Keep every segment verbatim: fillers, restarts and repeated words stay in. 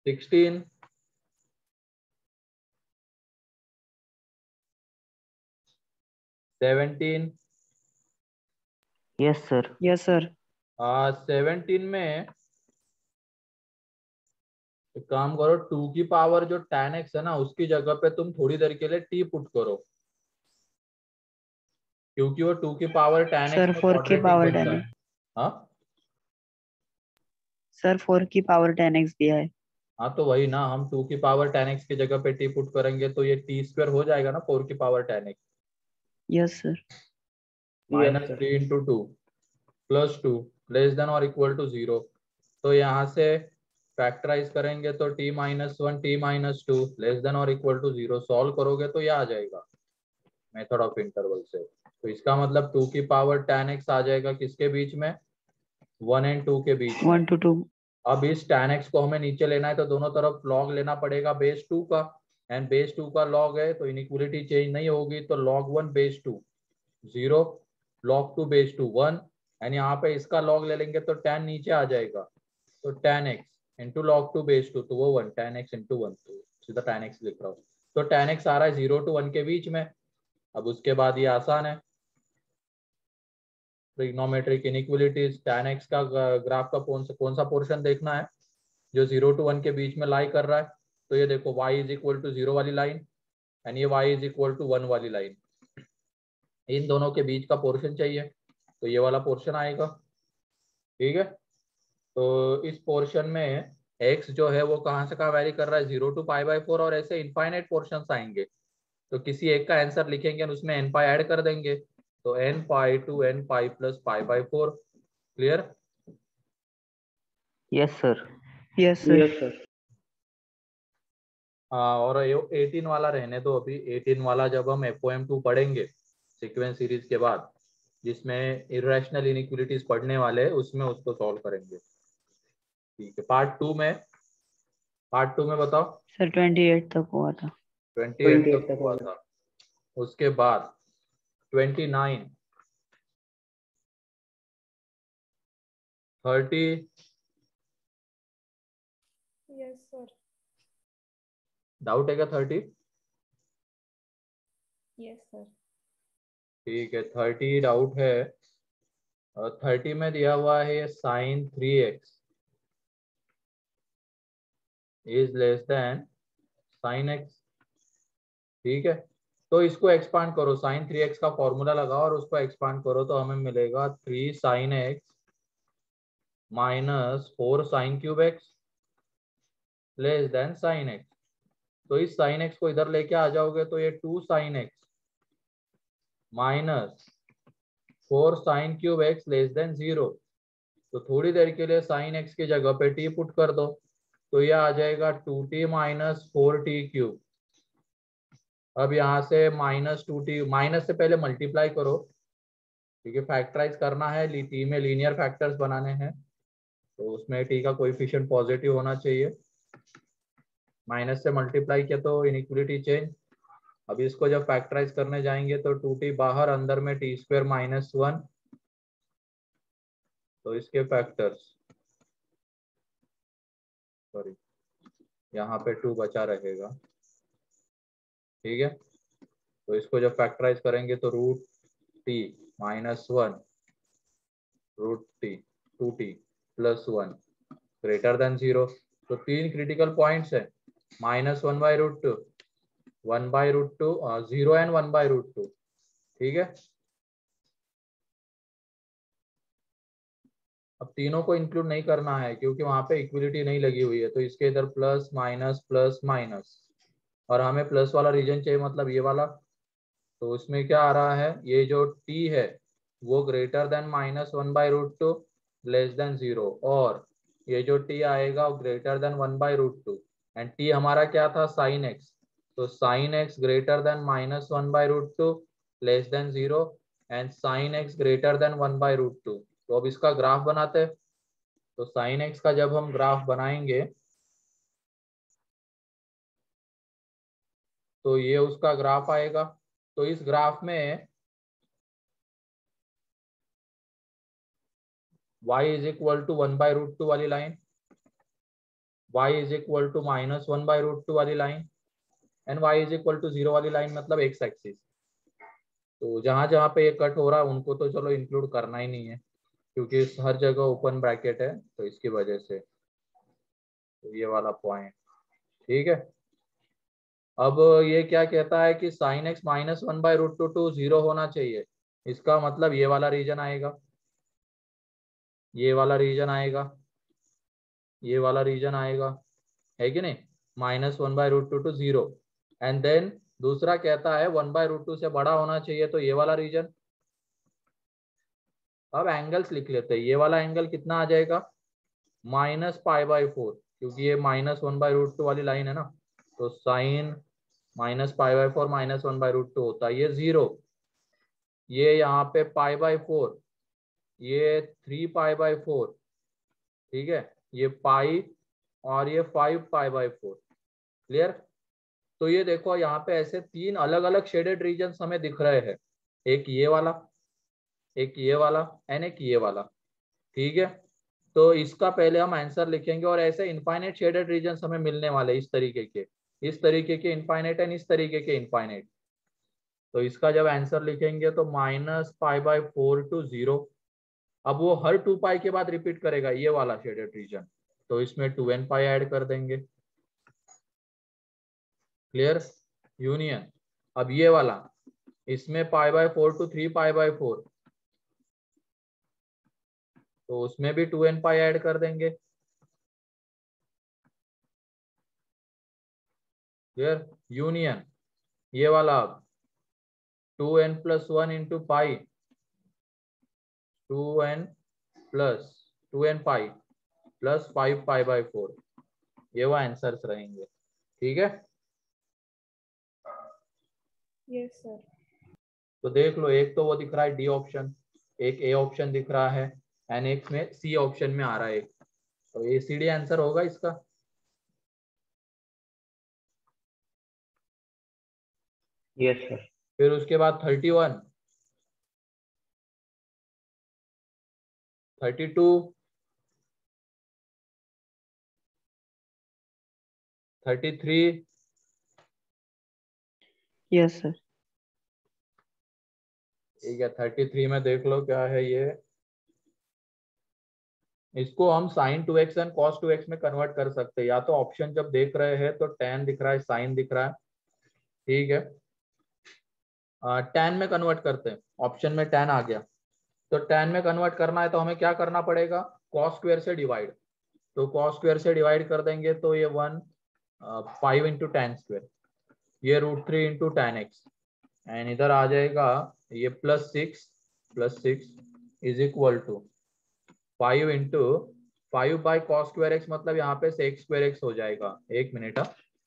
Sixteen, seventeen. Yes sir. Yes sir. Seventeen में एक काम करो, टू की पावर जो टेन एक्स है ना, उसकी जगह पे तुम थोड़ी देर के लिए टी पुट करो, क्योंकि वो टू की पावर टेन एक्स सर में फोर की क्वाड्रेटिक पावर बनता टेन है। एक्स। हाँ सर फोर की पावर टेन एक्स दिया है। हाँ, तो वही ना, हम टू की पावर टेन एक्स की जगह पे टी पुट करेंगे तो ये टी स्क्वायर हो जाएगा ना, फोर की power tan x yes sir. Minus three into two plus two less than और इक्वल टू जीरो। तो यहाँ से फैक्टराइज करेंगे तो t minus one t minus two less than और इक्वल टू जीरो, सॉल्व करोगे तो ये आ जाएगा मेथड ऑफ इंटरवल से। तो इसका मतलब टू की पावर टेन एक्स आ जाएगा किसके बीच में, वन एंड टू के बीच में। One two two. अब इस tan x को हमें नीचे लेना है तो दोनों तरफ log लेना पड़ेगा बेस टू का, एंड बेस टू का log है तो इनइक्वलिटी चेंज नहीं होगी, तो log one base two zero, log two base two one, and यहाँ पे इसका log ले लेंगे तो tan नीचे आ जाएगा, तो tan x into log two base two, तो वो one, tan x into one, तो सीधा tan x लिख रहा हूँ। तो tan x आ रहा है जीरो टू वन के बीच में। अब उसके बाद ये आसान है, ट्रिग्नोमेट्रिक इनइक्वलिटीज, tan x का ग्राफ का कौन सा कौन सा पोर्शन देखना है जो जीरो टू वन के बीच में लाई कर रहा है। तो ये देखो y is equal to zero वाली लाइन एंड ये y is equal to one वाली लाइन, इन दोनों के बीच का पोर्शन चाहिए, तो ये वाला पोर्शन आएगा। ठीक है, तो इस पोर्शन में x जो है वो कहाँ से कहाँ वैरी कर रहा है, zero to pi by four, और ऐसे इनफाइनाइट पोर्शन आएंगे, तो किसी एक का आंसर लिखेंगे और उसमें एन पाई ऐड कर देंगे, तो n pi to n pi plus pi by four. Clear? Yes sir. Yes sir. हाँ, और एटीन वाला रहने दो अभी। एटीन वाला जब हम एफ ओ एम टू पढ़ेंगे सीक्वेंस सीरीज के बाद, जिसमें इरेशनल इनइक्वलिटीज पढ़ने वाले हैं, उसमें उसको सॉल्व करेंगे। ठीक है, पार्ट टू में पार्ट टू में बताओ। सर ट्वेंटी एट तक हुआ था। ट्वेंटी एट तक हुआ था, उसके बाद twenty nine, thirty, yes sir. Doubt है क्या थर्टी? Yes sir. ठीक है, थर्टी डाउट है। और थर्टी में दिया हुआ है sine three x is less than sine x. ठीक है, तो इसको एक्सपांड करो, साइन थ्री एक्स का फॉर्मूला लगाओ और उसको एक्सपांड करो, तो हमें मिलेगा three sine x minus four sine cube x less than sine x. तो इस साइन एक्स को इधर लेके आ जाओगे तो ये two sine x minus four sine cube x less than zero. तो थोड़ी देर के लिए साइन एक्स की जगह पे टी पुट कर दो, तो ये आ जाएगा two t minus four t cube. अब यहाँ से माइनस टू टी, माइनस से पहले मल्टीप्लाई करो क्योंकि फैक्टराइज करना है, टी में लीनियर फैक्टर्स बनाने हैं, तो उसमें टी का कोएफिशिएंट पॉजिटिव होना चाहिए। माइनस से मल्टीप्लाई किया तो इनइक्वलिटी चेंज। अब इसको जब फैक्टराइज करने जाएंगे तो टू टी बाहर, अंदर में टी स्क्वायर माइनस वन, तो इसके फैक्टर्स, सॉरी यहाँ पे टू बचा रहेगा। ठीक है, तो इसको जब फैक्टराइज करेंगे तो root t minus one root t two t plus one greater than zero. तो तीन क्रिटिकल पॉइंट्स है, minus one by root two, one by root two, zero and one by root two. ठीक है, अब तीनों को इंक्लूड नहीं करना है क्योंकि वहां पे इक्विलिटी नहीं लगी हुई है, तो इसके इधर प्लस माइनस प्लस माइनस, और हमें प्लस वाला रीजन चाहिए, मतलब ये वाला। तो उसमें क्या आ रहा है, ये जो t है वो greater than minus one by root two less than zero, और ये जो t आएगा वो greater than one by root two, and t हमारा क्या था, साइन x, तो sine x greater than minus one by root two less than zero, and sine x greater than one by root two. तो अब इसका graph बनाते हैं, तो साइन x का जब हम ग्राफ बनाएंगे तो ये उसका ग्राफ आएगा। तो इस ग्राफ में y is equal to one by root two वाली line, y is equal to minus one by root two वाली line and y is equal to zero वाली लाइन, मतलब एक्स एक्सिस। तो जहां जहां पे ये कट हो रहा है उनको तो चलो इंक्लूड करना ही नहीं है, क्योंकि इस हर जगह ओपन ब्रैकेट है, तो इसकी वजह से तो ये वाला पॉइंट। ठीक है, अब ये क्या कहता है कि sine x minus one by root two to zero होना चाहिए। इसका मतलब ये वाला रीजन आएगा, ये वाला रीजन आएगा, ये वाला रीजन आएगा, है कि नहीं, minus one by root two to zero. And then दूसरा कहता है वन बाई रूट टू से बड़ा होना चाहिए, तो ये वाला रीजन। अब एंगल्स लिख लेते हैं, ये वाला एंगल कितना आ जाएगा, माइनस पाई बाई फोर, क्योंकि ये minus one by root two वाली लाइन है ना, तो sine minus pi by four minus one by root two होता है, ये जीरो, ये यहाँ पे पाई बाई फोर, ये थ्री पाई बाई फोर, ठीक है, ये पाई और ये five pi by four. Clear. तो ये देखो यहाँ पे ऐसे तीन अलग अलग शेडेड रीजन्स हमें दिख रहे हैं, एक ये वाला, एक ये वाला एंड एक ये वाला। ठीक है, तो इसका पहले हम आंसर लिखेंगे, और ऐसे इनफाइनाइट शेडेड रीजन्स हमें मिलने वाले इस तरीके के, इस तरीके के इनफाइनाइट एंड इस तरीके के इनफाइनाइट। तो इसका जब आंसर लिखेंगे तो minus pi by four to zero. अब वो हर टू पाई के बाद रिपीट करेगा ये वाला शेडेड रीजन, तो इसमें टू एन पाई ऐड कर देंगे। क्लियर। यूनियन। अब ये वाला, इसमें pi by four to three pi by four, तो उसमें भी टू एन पाई ऐड कर देंगे। क्लियर। यूनियन ये वाला, two n plus one into pi, to n plus two n pi plus five pi by four, ये वो answers रहेंगे। ठीक है, यस सर। तो देख लो, एक तो वो दिख रहा है डी ऑप्शन, एक ए ऑप्शन दिख रहा है, एंड एक में सी ऑप्शन में आ रहा है, तो ए सी डी आंसर होगा इसका। Yes sir. फिर उसके बाद thirty one, thirty two, thirty three, yes sir. ठीक है, थर्टी थ्री में देख लो क्या है ये, इसको हम sine two x and cos two x में कन्वर्ट कर सकते हैं, या तो ऑप्शन जब देख रहे हैं तो टेन दिख रहा है, साइन दिख रहा है, ठीक है, टेन में कन्वर्ट करते हैं, ऑप्शन में टेन आ गया, तो टेन में कन्वर्ट करना है तो हमें क्या करना पड़ेगा, कॉस स्क्वायर से डिवाइड, तो कॉस स्क्वायर से डिवाइड कर देंगे तो ये one, five into tan square, ये root three into tan x, and इधर आ जाएगा ये plus six, plus six is equal to five into five by cos square x, मतलब यहाँ पे सेक्स स्क्वायर एक्स हो जाएगा। एक मिनट,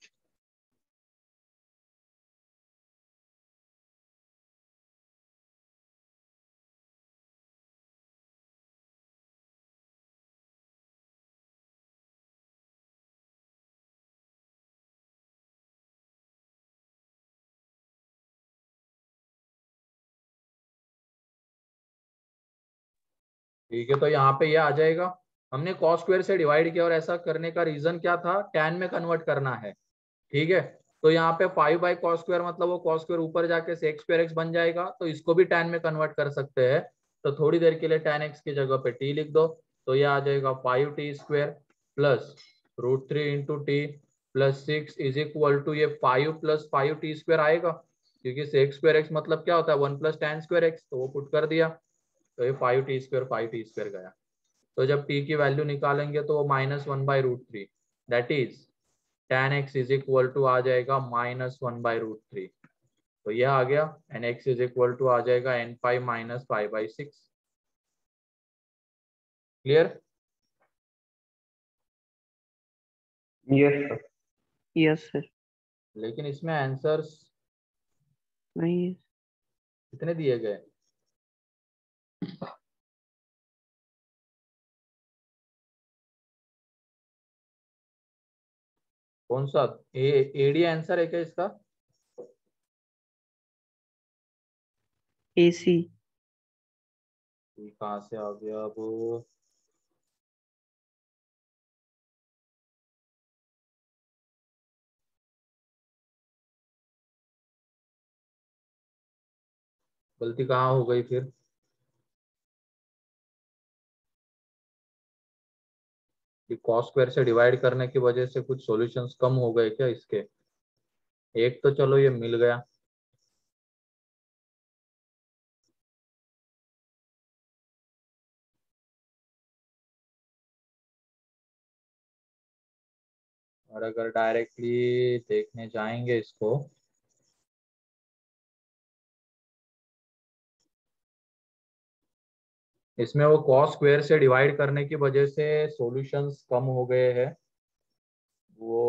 ठीक है, तो यहाँ पे ये यह आ जाएगा, हमने कॉस स्क्वायर से डिवाइड किया, और ऐसा करने का रीजन क्या था, टेन में कन्वर्ट करना है। ठीक है, तो यहाँ पे फाइव बाई कॉस स्क्वायर, मतलब वो कॉस स्क्वायर ऊपर जाके सेक्स स्क्वायर एक्स बन जाएगा, तो इसको भी टेन में कन्वर्ट कर सकते हैं, तो थोड़ी देर के लिए टेन एक्स की जगह पे टी लिख दो, तो ये आ जाएगा five t square plus root three into t plus six is equal to, ये five plus five t square आएगा, क्योंकि सेक्स स्क्वायर एक्स मतलब क्या होता है, one plus tan square x, तो वो पुट कर दिया, तो ये five t square five t square गया। तो जब t की वैल्यू निकालेंगे तो वो minus one by root three, that is tan x is equal to आ जाएगा minus one by root three, तो यह आ गया, n x is equal to आ जाएगा n five minus five by six. Clear. Yes sir. Yes sir. लेकिन इसमें आंसर्स नहीं है। कितने दिए गए, कौन सा ए एडी आंसर है क्या इसका, एसी। कहाँ से आ गया वो, गलती कहाँ हो गई फिर? कॉस स्क्वायर से डिवाइड करने की वजह से कुछ सॉल्यूशंस कम हो गए क्या इसके? एक तो चलो ये मिल गया, और अगर डायरेक्टली देखने जाएंगे इसको, इसमें वो कॉस स्क्वायर से डिवाइड करने की वजह से सॉल्यूशंस कम हो गए हैं वो।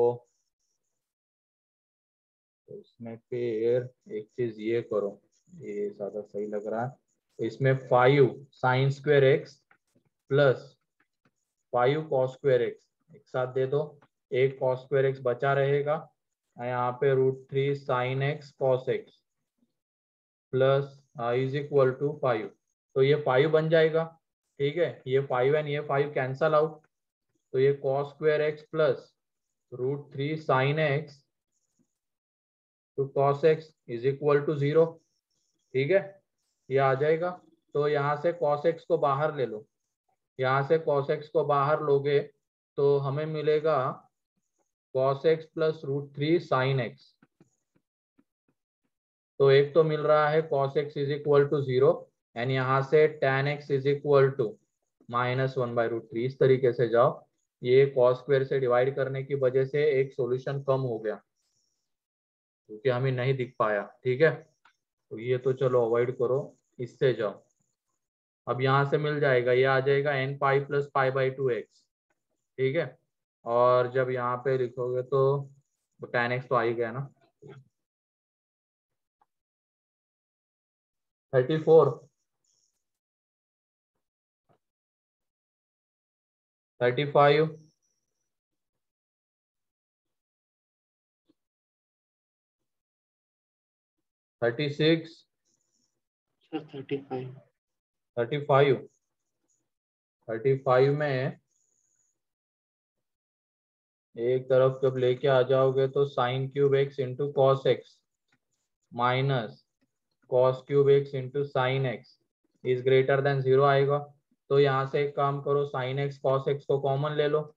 तो इसमें फिर एक चीज ये करो, ये ज्यादा सही लग रहा है। इसमें five sine square x plus five cos square x एक साथ दे दो, एक कॉस स्क्वायर एक्स बचा रहेगा, यहाँ पे root three sine x cos x plus is equal to five. तो ये फाइव बन जाएगा, ठीक है, ये फाइव एंड ये फाइव कैंसल आउट, तो ये cos square x plus root three sine x two cos x is equal to zero, ठीक है, ये आ जाएगा। तो यहाँ से cos x को बाहर ले लो, यहाँ से cos x को बाहर लोगे तो हमें मिलेगा cos x plus root three sine x. तो एक तो मिल रहा है cos x is equal to zero and यहाँ से tan x is equal to minus one by root three. इस तरीके से जाओ, ये cos स्क्वायर से डिवाइड करने की वजह से एक सॉल्यूशन कम हो गया क्योंकि हमें नहीं दिख पाया, ठीक है। तो ये तो चलो अवॉइड करो, इससे जाओ। अब यहाँ से मिल जाएगा, ये आ जाएगा n pi plus pi by two x, ठीक है। और जब यहाँ पे लिखोगे तो टेन एक्स तो आ ही गया ना, thirty four thirty five thirty six sir thirty five. Thirty five thirty five में एक तरफ जब लेके आ जाओगे तो sine cube x into cos x minus cos cube x into sine x is greater than zero आएगा। तो यहाँ से एक काम करो, साइन एक्स कॉस एक्स को कॉमन ले लो,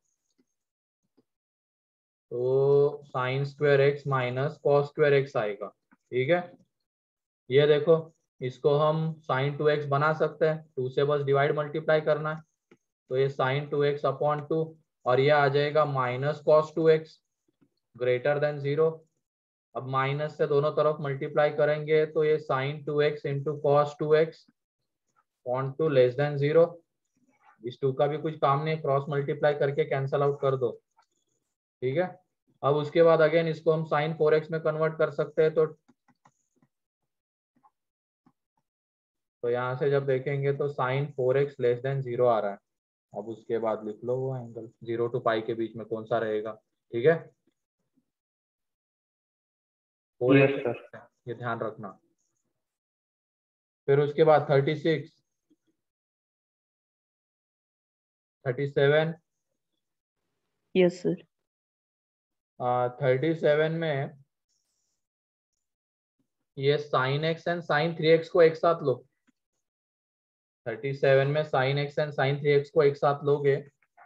तो sine square x minus cos square x आएगा, ठीक है। ये देखो, इसको हम साइन टू एक्स बना सकते हैं, टू से बस डिवाइड मल्टीप्लाई करना है, तो ये sine two x upon two, और ये आ जाएगा minus cos two x greater than zero. अब माइनस से दोनों तरफ मल्टीप्लाई करेंगे तो ये sine two x into cos two x upon two less than zero. इस टू का भी कुछ काम नहीं, क्रॉस मल्टीप्लाई करके कैंसल आउट कर दो, ठीक है। अब उसके बाद अगेन इसको हम साइन फोर एक्स में कन्वर्ट कर सकते हैं, तो तो यहाँ से जब देखेंगे तो sine four x less than zero आ रहा है। अब उसके बाद लिख लो वो एंगल जीरो टू पाई के बीच में कौन सा रहेगा, ठीक है, फोर यस एक्स, सर। ये ध्यान रखना। फिर उसके बाद thirty six thirty seven yes sir. Thirty seven में ये sine x and sine three x को एक साथ लो, थर्टी सेवन में sine x and sine three x को एक साथ लोगे,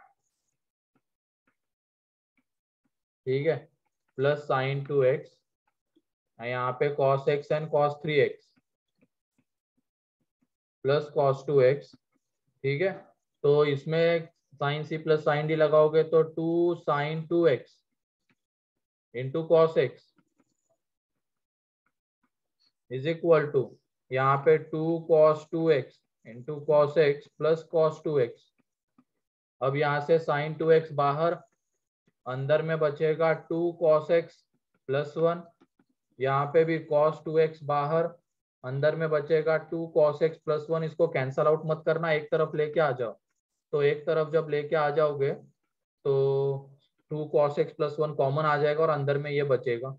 ठीक है, प्लस साइन टू एक्स, यहाँ पे cos x and cos three x plus cos two x, ठीक है। तो इसमें sine C plus sine D लगाओगे तो two sine two x into cos x is equal to यहाँ पे two cos two x into cos x plus cos two x. अब यहाँ से साइन टू एक्स बाहर, अंदर में बचेगा two cos x plus one, यहाँ पे भी कॉस टू एक्स बाहर, अंदर में बचेगा two cos x plus one. इसको कैंसल आउट मत करना, एक तरफ लेके आ जाओ, तो एक तरफ जब लेके आ जाओगे तो two cos x plus one common आ जाएगा और अंदर में ये बचेगा,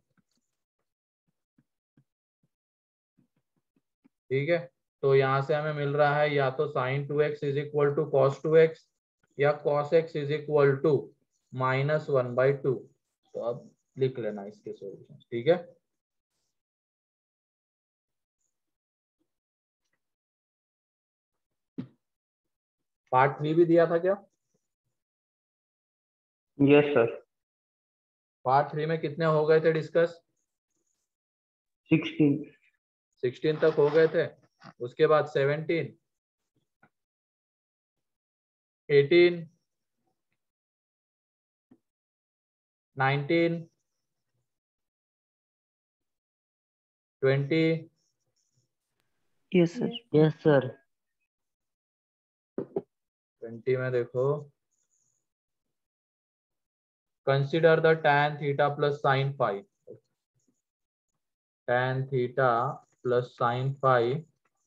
ठीक है। तो यहाँ से हमें मिल रहा है या तो sine two x is equal to cos two x या cos x is equal to minus one by two. तो अब लिख लेना इसके सॉल्यूशन, ठीक है। पार्ट थ्री भी दिया था क्या? Yes sir. पार्ट थ्री में कितने हो गए थे डिस्कस? सिक्सटीन। सिक्सटीन तक हो गए थे। उसके बाद seventeen, eighteen, nineteen, twenty, Yes, sir. Yes sir. Twenty में देखो, consider the tan theta plus sine phi, tan theta plus sine phi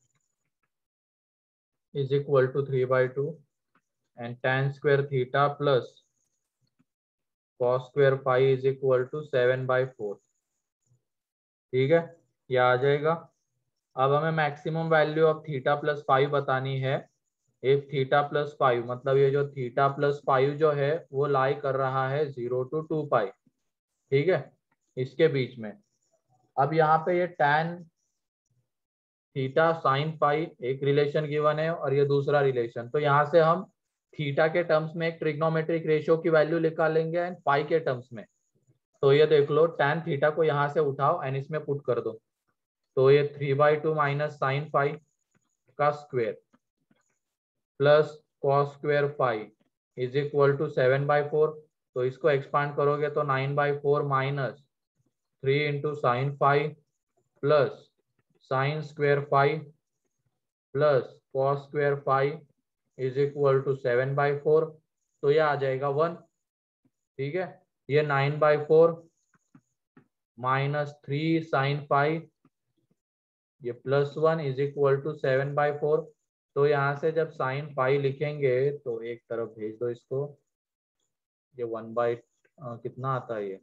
is equal to three by two and tan square theta plus cos square phi is equal to seven by four. ठीक है, ये आ जाएगा। अब हमें maximum value of theta plus phi बतानी है। If theta plus five, मतलब ये जो थीटा प्लस फाइव जो है वो लाई कर रहा है जीरो टू टू पाई, ठीक है, इसके बीच में। अब यहाँ पे ये tan थीटा साइन फाइव एक रिलेशन गिवन है और ये दूसरा रिलेशन, तो यहाँ से हम थीटा के टर्म्स में एक ट्रिग्नोमेट्रिक रेशियो की वैल्यू निकालेंगे एंड पाई के टर्म्स में। तो ये देख लो, tan थीटा को यहाँ से उठाओ एंड इसमें पुट कर दो, तो ये three by two minus sine phi का square plus cos square phi is equal to seven by four. तो इसको एक्सपांड करोगे तो nine by four minus three into sine phi plus sine square phi plus cos square phi is equal to seven by four. तो ये आ जाएगा one. ठीक है, ये nine by four minus three sine phi, ये plus one is equal to seven by four. तो यहाँ से जब साइन फाइव लिखेंगे तो एक तरफ भेज दो इसको, ये वन बाई कितना आता है, ये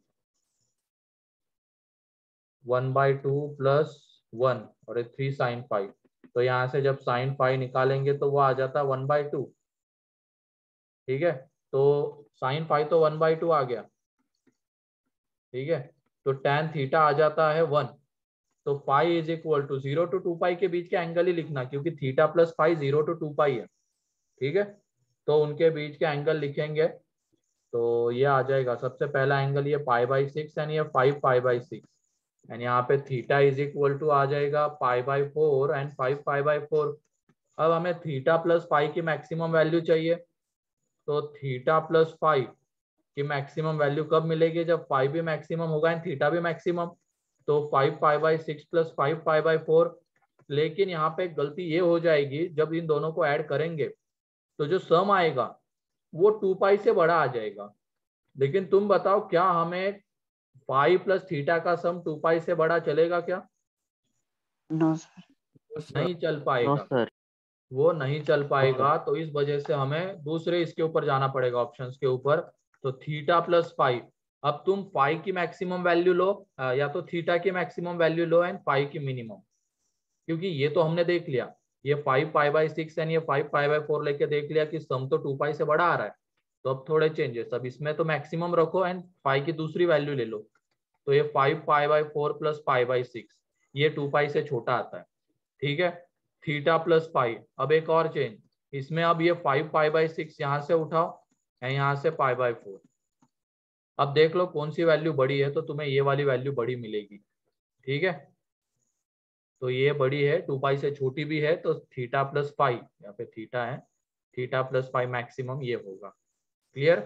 one by two plus one और ये थ्री साइन फाइव। तो यहाँ से जब साइन फाइव निकालेंगे तो वो आ जाता है वन बाई टू। ठीक है, तो साइन फाइव तो वन बाई टू आ गया। ठीक है, तो tan थीटा आ जाता है वन। तो phi is equal to zero to two pi के बीच के एंगल ही लिखना, क्योंकि theta plus phi zero to two pi है। ठीक है, तो उनके बीच के एंगल लिखेंगे तो ये आ जाएगा, सबसे पहला एंगल ये पाई बाई सिक्स एंड ये five pi by six and यहाँ पे थीटा इज इक्वल टू आ जाएगा pi by four and five pi by four. अब हमें थीटा प्लस फाइव की मैक्सिमम वैल्यू चाहिए, तो थीटा प्लस फाइव की मैक्सिमम वैल्यू कब मिलेगी, जब फाइव भी मैक्सिमम होगा एंड थीटा भी मैक्सिमम। तो five pi by six plus five pi by four. लेकिन यहाँ पे गलती ये हो जाएगी, जब इन दोनों को ऐड करेंगे तो जो सम आएगा वो टू पाई से बड़ा आ जाएगा। लेकिन तुम बताओ, क्या हमें फाइव प्लस थीटा का सम टू पाई से बड़ा चलेगा क्या? No, sir. नहीं चल पाएगा। No sir. वो नहीं चल पाएगा, तो इस वजह से हमें दूसरे इसके ऊपर जाना पड़ेगा, ऑप्शंस के ऊपर। तो थीटा प्लस फाइव, अब तुम फाइव की मैक्सिमम वैल्यू लो या तो थीटा की मैक्सिमम वैल्यू लो एंड फाइव की मिनिमम, क्योंकि ये तो हमने देख लिया, ये five pi by six and ये फाइव पाई बाई फोर लेके देख लिया कि सम तो टू पाई से बड़ा आ रहा है। तो अब थोड़े चेंजेस, अब इसमें तो मैक्सिमम रखो एंड फाइव की दूसरी वैल्यू ले लो। तो ये five pi by four plus pi by six, ये टू पाई से छोटा आता है। ठीक है, थीटा प्लस फाइव। अब एक और चेंज, इसमें अब ये फाइव पाई बाई सिक्स यहाँ से उठाओ एंड यहाँ से पाई बाई फोर। अब देख लो कौन सी वैल्यू बड़ी है, तो तुम्हें ये वाली वैल्यू बड़ी मिलेगी। ठीक है, तो ये बड़ी है, टू पाई से छोटी भी है, तो थीटा प्लस फाइव, यहाँ पे थीटा है, थीटा प्लस फाइव मैक्सिमम ये होगा। क्लियर?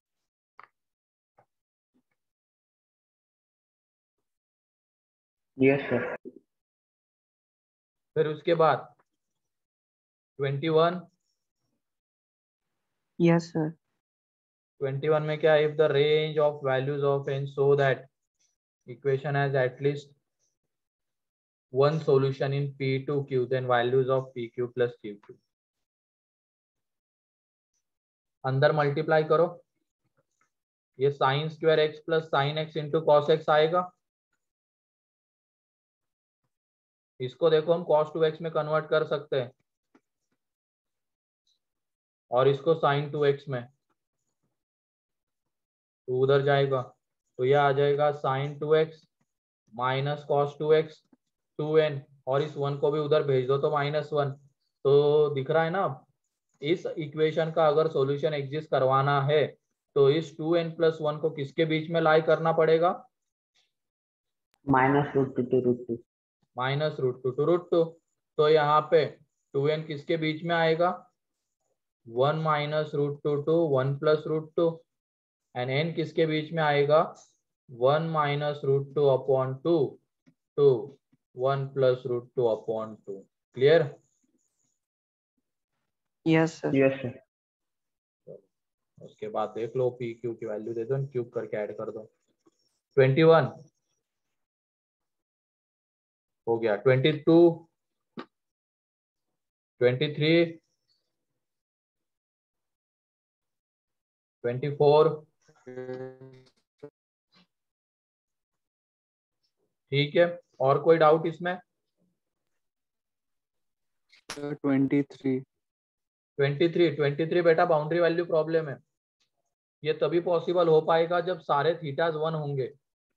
Yes sir. फिर उसके बाद twenty one, Yes, sir. Twenty one में क्या, if the range of values of n so that equation has at least one solution in P two Q, then values of P Q plus Q Q। अंदर multiply करो, ये sine square x plus sine x into cos x आएगा। इसको देखो हम cos two x में convert कर सकते हैं और इसको साइन टू एक्स में, तो उधर जाएगा तो यह आ जाएगा sine two x minus cos two x two n, और इस वन को भी उधर भेज दो तो माइनस वन। तो दिख रहा है ना, अब इस इक्वेशन का अगर सॉल्यूशन एग्जिस्ट करवाना है तो इस टू एन प्लस वन को किसके बीच में लाई करना पड़ेगा? Minus root two to root two minus root two to root two. तो यहाँ पे टू एन किसके बीच में आएगा? One minus root two to one plus root two. And n किसके बीच में आएगा? One minus root two upon two to one plus root two upon two. Clear? Yes sir. Yes sir. उसके बाद देख लो पी क्यू की value दे दो, क्यूब करके ऐड कर दो। ट्वेंटी वन हो गया, twenty two, twenty three, twenty four. ठीक है, और कोई डाउट इसमें? Twenty three. Twenty three, twenty three बेटा बाउंड्री वैल्यू प्रॉब्लम है। ये तभी पॉसिबल हो पाएगा जब सारे थीटाज वन होंगे।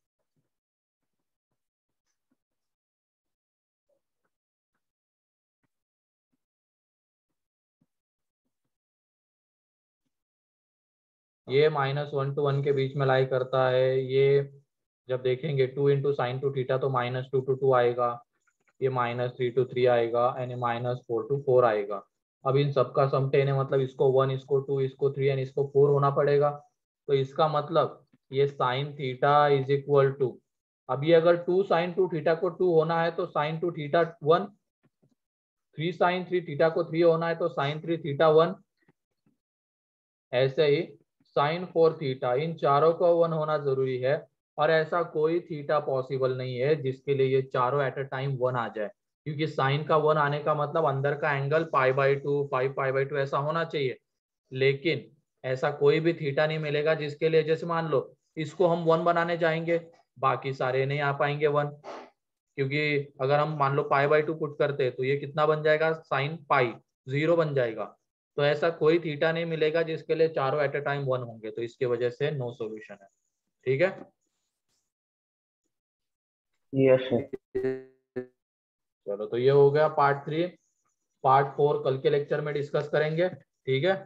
ये माइनस वन टू वन के बीच में लाई करता है। ये जब देखेंगे two into sine two theta तो माइनस टू टू टू आएगा, ये माइनस थ्री टू थ्री आएगा, and minus four to four आएगा। अब इन सबका सम टेन है, मतलब इसको वन, इसको टू, इसको थ्री एंड इसको फोर होना पड़ेगा। तो इसका मतलब ये sine theta is equal to, अब ये अगर टू साइन टू थीटा को टू होना है तो sine two theta one, three sine three theta को थ्री होना है तो साइन थ्री थीटा वन, ऐसे ही साइन फोर थीटा, इन चारों को वन होना जरूरी है। और ऐसा कोई थीटा पॉसिबल नहीं है जिसके लिए ये चारों एट अ टाइम वन आ जाए, क्योंकि साइन का वन आने का मतलब अंदर का angle pi by two, five pi by two ऐसा होना चाहिए। लेकिन ऐसा कोई भी थीटा नहीं मिलेगा जिसके लिए, जैसे मान लो इसको हम वन बनाने जाएंगे, बाकी सारे नहीं आ पाएंगे वन, क्योंकि अगर हम मान लो पाई बाई टू पुट करते हैं तो ये कितना बन जाएगा? साइन पाई, जीरो बन जाएगा। तो ऐसा कोई थीटा नहीं मिलेगा जिसके लिए चारों एट अ टाइम वन होंगे, तो इसकी वजह से नो सॉल्यूशन है। ठीक है, यस सर। चलो तो ये हो गया पार्ट थ्री। पार्ट फोर कल के लेक्चर में डिस्कस करेंगे। ठीक है,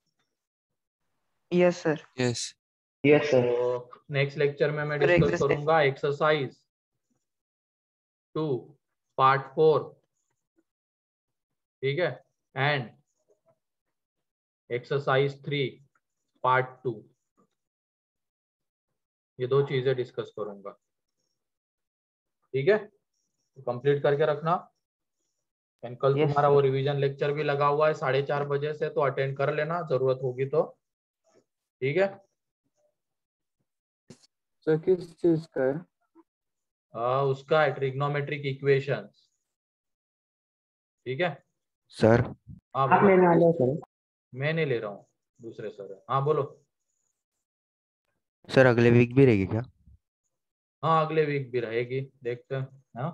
yes sir. Yes. Yes sir. तो नेक्स्ट लेक्चर में मैं सर डिस्कस एक्सरसाइज। करूंगा एक्सरसाइज टू पार्ट फोर। ठीक है, and exercise three part two, ये दो चीजें डिस्कस करूंगा। ठीक है, तो कंप्लीट करके रखना। एंड कल यस तुम्हारा वो सर। रिवीजन लेक्चर भी लगा हुआ है साढ़े चार बजे से, तो अटेंड कर लेना जरूरत होगी तो। ठीक है, सर किस चीज का है? आ, उसका ट्रिग्नोमेट्रिक इक्वेशंस। ठीक है, सर हाँ आप बोलो। लेने वाले हो सर? मैं नहीं ले रहा हूँ, दूसरे सर है। हाँ बोलो। सर अगले वीक भी रहेगी क्या? हाँ अगले वीक भी रहेगी, देखते हैं। हाँ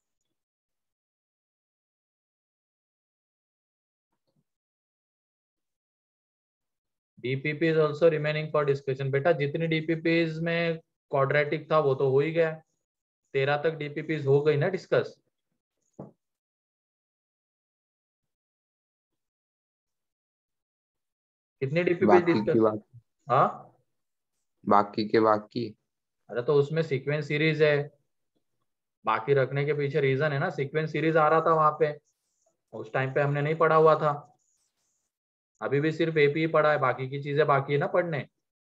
DPP is also remaining for discussion. बेटा जितनी डीपीपीज में क्वाड्रेटिक था वो तो हो ही गया, तेरह तक डीपीपीज हो गई ना डिस्कस। कितनी डीपीपीज बाकी की डिस्कस? बात हाँ, बाकी के बाकी अरे तो उसमें सीक्वेंस सीरीज है, बाकी रखने के पीछे रीजन है ना, सीक्वेंस सीरीज आ रहा था वहां पे, उस टाइम पे हमने नहीं पढ़ा हुआ था। अभी भी सिर्फ एपी ही पढ़ा है, बाकी की चीजें बाकी है ना पढ़ने।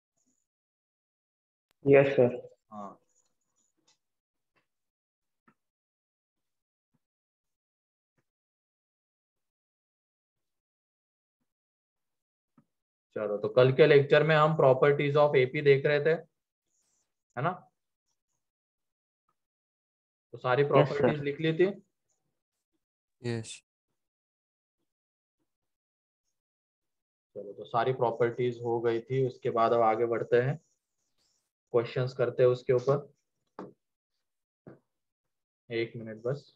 Yes sir. हाँ चलो, तो कल के लेक्चर में हम प्रॉपर्टीज ऑफ एपी देख रहे थे, है ना? तो सारी यस प्रॉपर्टीज सर। लिख ली थी। यस। चलो तो सारी प्रॉपर्टीज हो गई थी, उसके बाद अब आगे बढ़ते हैं, क्वेश्चंस करते हैं उसके ऊपर। एक मिनट बस।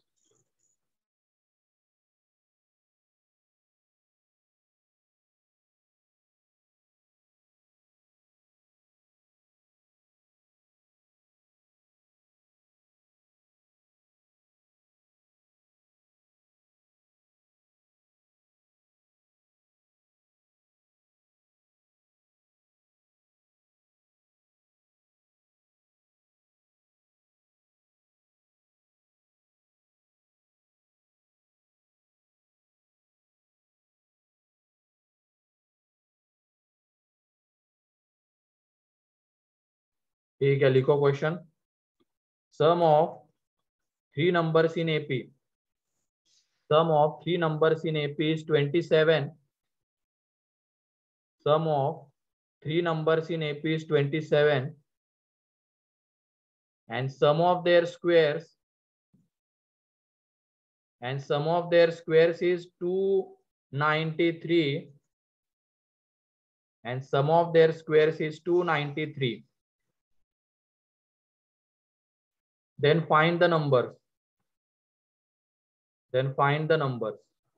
ठीक है, लिखो question. Sum of three numbers in AP, sum of three numbers in AP is twenty seven. Sum of three numbers in A P is twenty-seven, and sum of their squares and sum of their squares is two ninety-three, and sum of their squares is two ninety-three. Then find the numbers. Then find the numbers.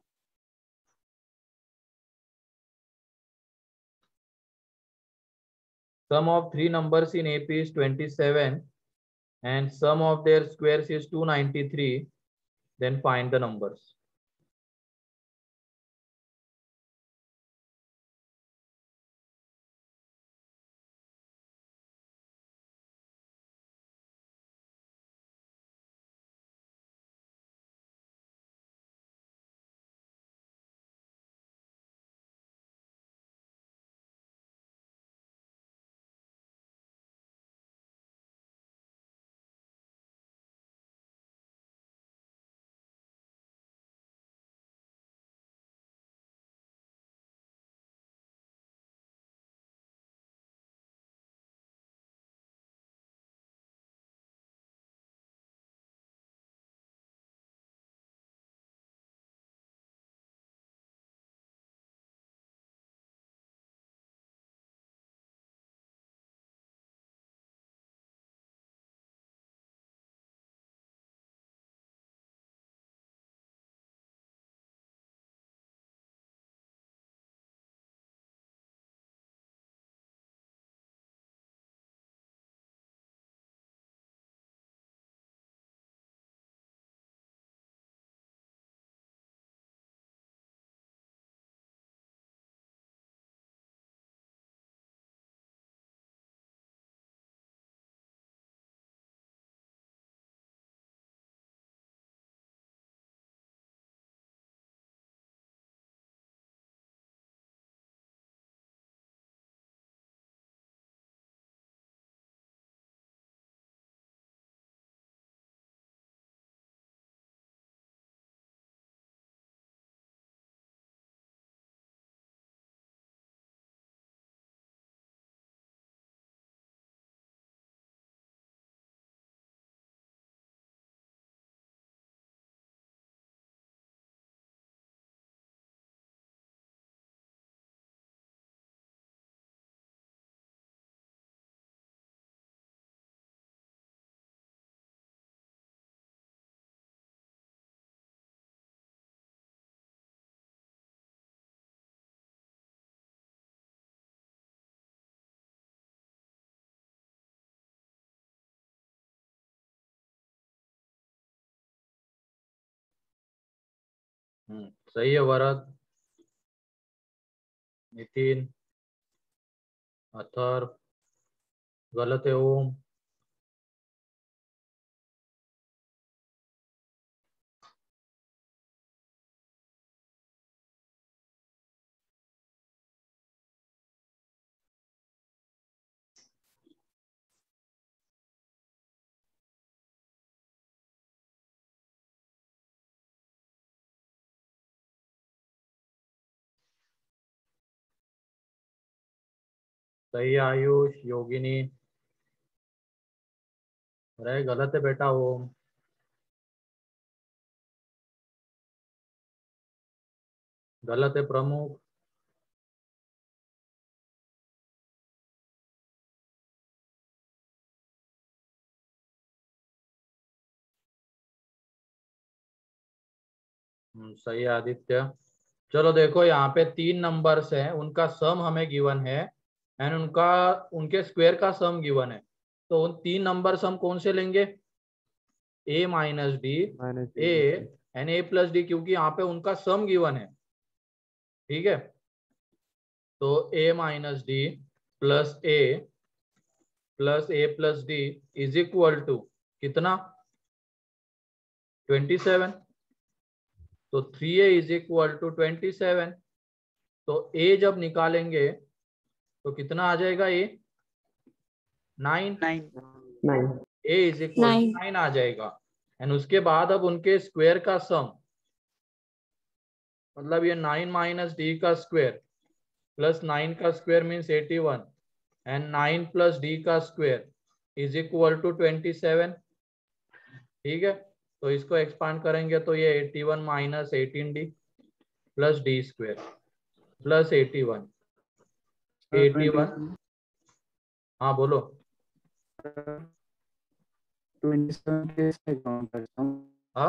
Sum of three numbers in A P is twenty-seven, and sum of their squares is two ninety-three. Then find the numbers. हम्म सही है वरद, नितिन, अथर्व, गलत है ओम। सही है आयुष, योगिनी। अरे गलत है बेटा ओम। गलत है प्रमुख। हम्म, सही है आदित्य। चलो देखो, यहाँ पे तीन नंबर्स हैं, उनका सम हमें गिवन है एंड उनका उनके स्क्वायर का सम गिवन है। तो उन तीन नंबर्स हम कौन से लेंगे? A minus d, minus a and a plus d, क्योंकि यहाँ पे उनका सम गिवन है। ठीक है, तो a minus d plus a plus a plus d is equal to कितना? Twenty seven. तो three a is equal to twenty seven. तो ए जब निकालेंगे तो कितना आ जाएगा? A nine, nine nine. A is equal to Nine. Nine आ जाएगा। एंड उसके बाद अब उनके स्क्वायर का सम, मतलब ये नाइन माइनस डी का स्क्वायर प्लस नाइन का square means eighty one and nine plus d का square is equal to twenty seven. ठीक है, तो इसको एक्सपांड करेंगे तो ये eighty one minus eighteen d plus d square plus eighty one, eighty one. हाँ बोलो। ट्वेंटी सेवन के से काउंट करता हूँ। हाँ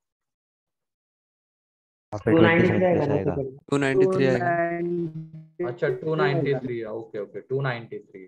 वहाँ पे two ninety twenty three seven आएगा कैसे ना आएगा? तो टू नाइन्टी थ्री आएगा। अच्छा टू नाइन्टी थ्री है, okay okay two ninety three.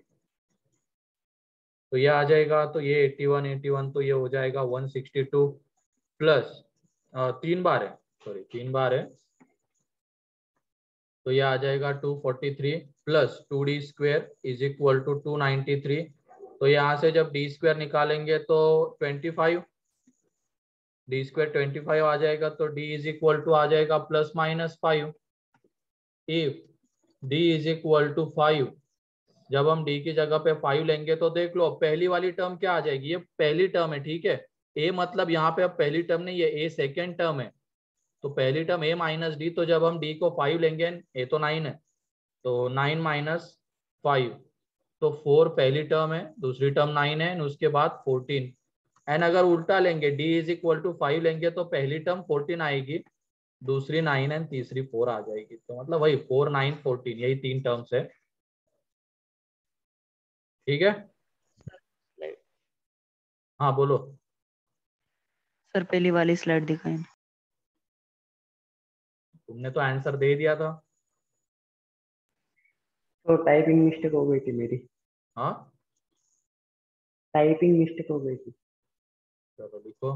तो ये आ जाएगा, तो ये एटी वन एटी वन तो ये हो जाएगा वन सिक्सटी टू प्लस तीन बार है, सॉरी तीन बार है, तो ये आ जाएगा two forty three plus two d square is equal to two ninety three. तो यहाँ से जब डी स्क्वेयर निकालेंगे तो twenty five, d square twenty five आ जाएगा, तो डी इज इक्वल टू आ जाएगा plus minus five. If d is equal to five, जब हम डी की जगह पे फाइव लेंगे तो देख लो पहली वाली टर्म क्या आ जाएगी, ये पहली टर्म है, ठीक है। ए मतलब यहाँ पे अब पहली टर्म नहीं, ये ए सेकेंड टर्म है, तो पहली टर्म ए माइनस डी, तो जब हम डी को फाइव लेंगे, ए तो नाइन है, तो नाइन माइनस फाइव, तो फोर पहली टर्म है, दूसरी टर्म नाइन है, उसके बाद फोर्टीन। एंड अगर उल्टा लेंगे, d is equal to five लेंगे तो पहली टर्म फोर्टीन आएगी, दूसरी नाइन एंड तीसरी फोर आ जाएगी, तो मतलब वही फोर नाइन फोर्टीन, यही तीन टर्म्स है। ठीक है, हाँ बोलो। सर पहली वाली स्लाइड दिखाएं। तुमने तो आंसर दे दिया था। तो टाइपिंग मिस्टेक हो गई थी मेरी, हाँ टाइपिंग मिस्टेक हो गई थी। चलो लिखो।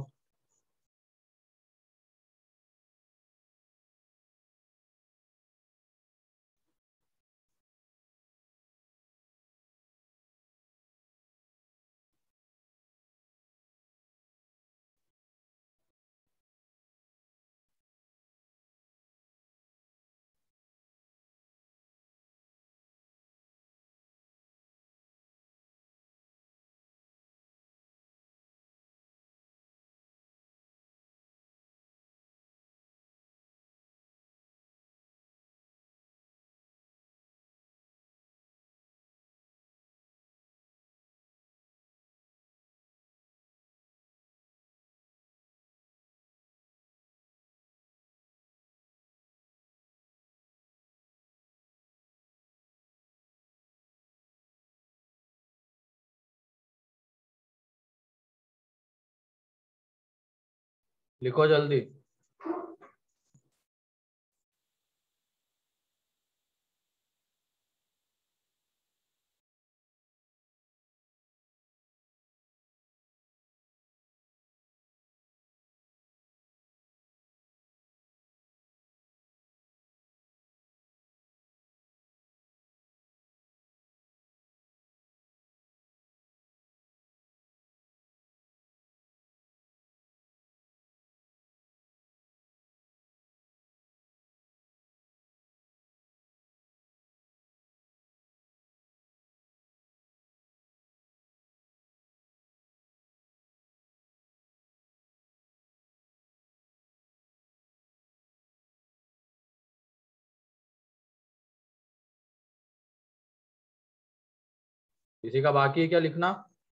लिखो जल्दी। किसी का बाकी है क्या लिखना?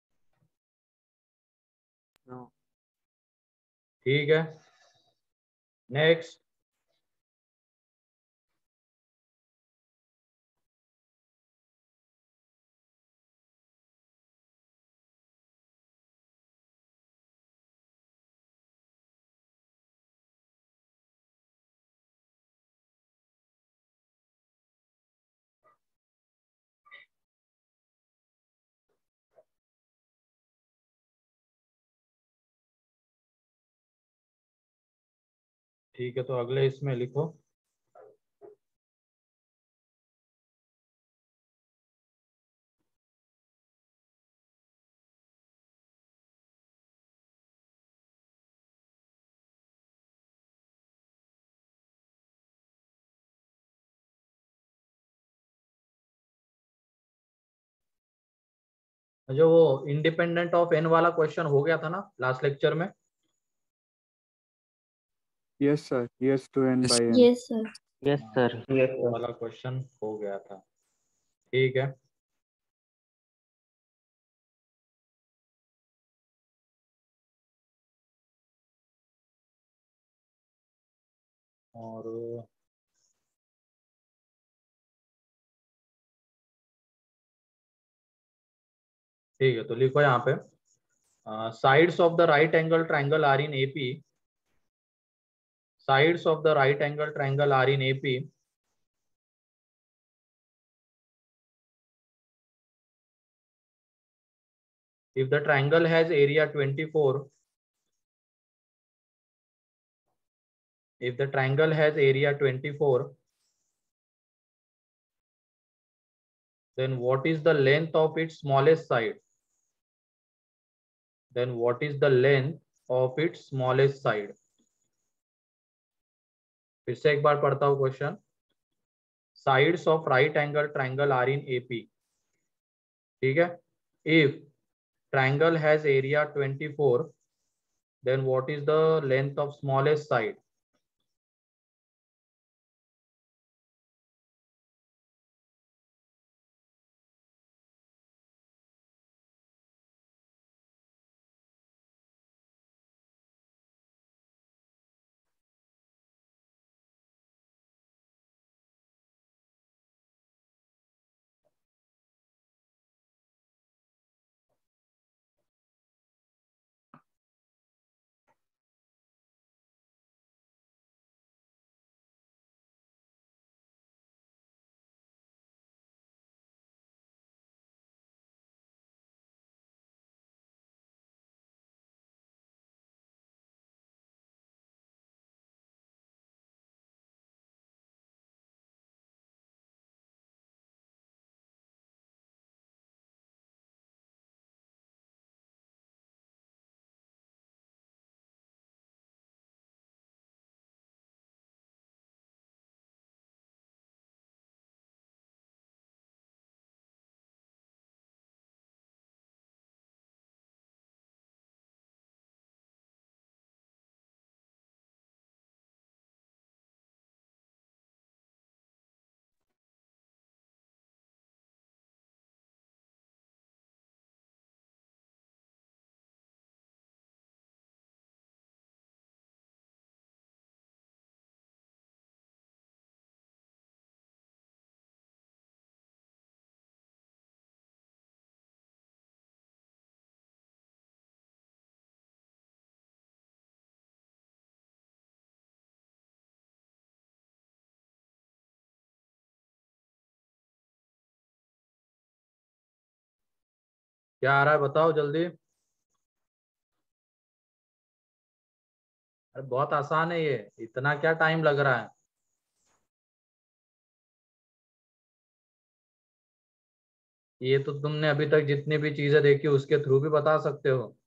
ठीक है, नेक्स्ट। ठीक है, तो अगले इसमें लिखो। जो वो इंडिपेंडेंट ऑफ एन वाला क्वेश्चन हो गया था ना लास्ट लेक्चर में? Yes, sir. Yes to n by n. Yes, sir. Yes sir yes वो सर वाला क्वेश्चन हो गया था। ठीक है, और ठीक है, तो लिखो यहाँ पे sides of the right angle triangle are in AP, sides of the right angle triangle are in A P if the triangle has area twenty-four, if the triangle has area twenty-four, then what is the length of its smallest side? Then what is the length of its smallest side? फिर से एक बार पढ़ता हूँ question. Sides of right angle triangle are in A P, ठीक है? If triangle has area twenty-four, then what is the length of smallest side? क्या आ रहा है बताओ जल्दी। अरे बहुत आसान है ये, इतना क्या टाइम लग रहा है? ये तो तुमने अभी तक जितनी भी चीजें देखी उसके थ्रू भी बता सकते हो।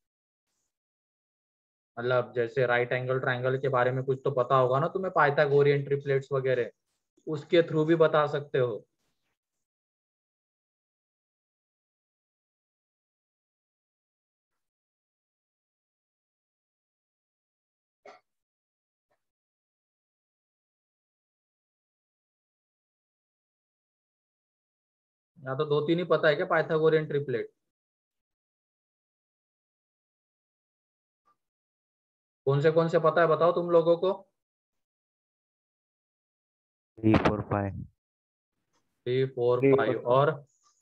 मतलब जैसे राइट एंगल ट्रायंगल के बारे में कुछ तो पता होगा ना तुम्हें, पाइथागोरियन ट्रिपलेट्स वगैरह, उसके थ्रू भी बता सकते हो। या तो दो तीन ही पता है क्या पाइथागोरियन ट्रिपलेट? कौन से कौन से पता है बताओ तुम लोगों को? Three four five. Three four Three, five four, और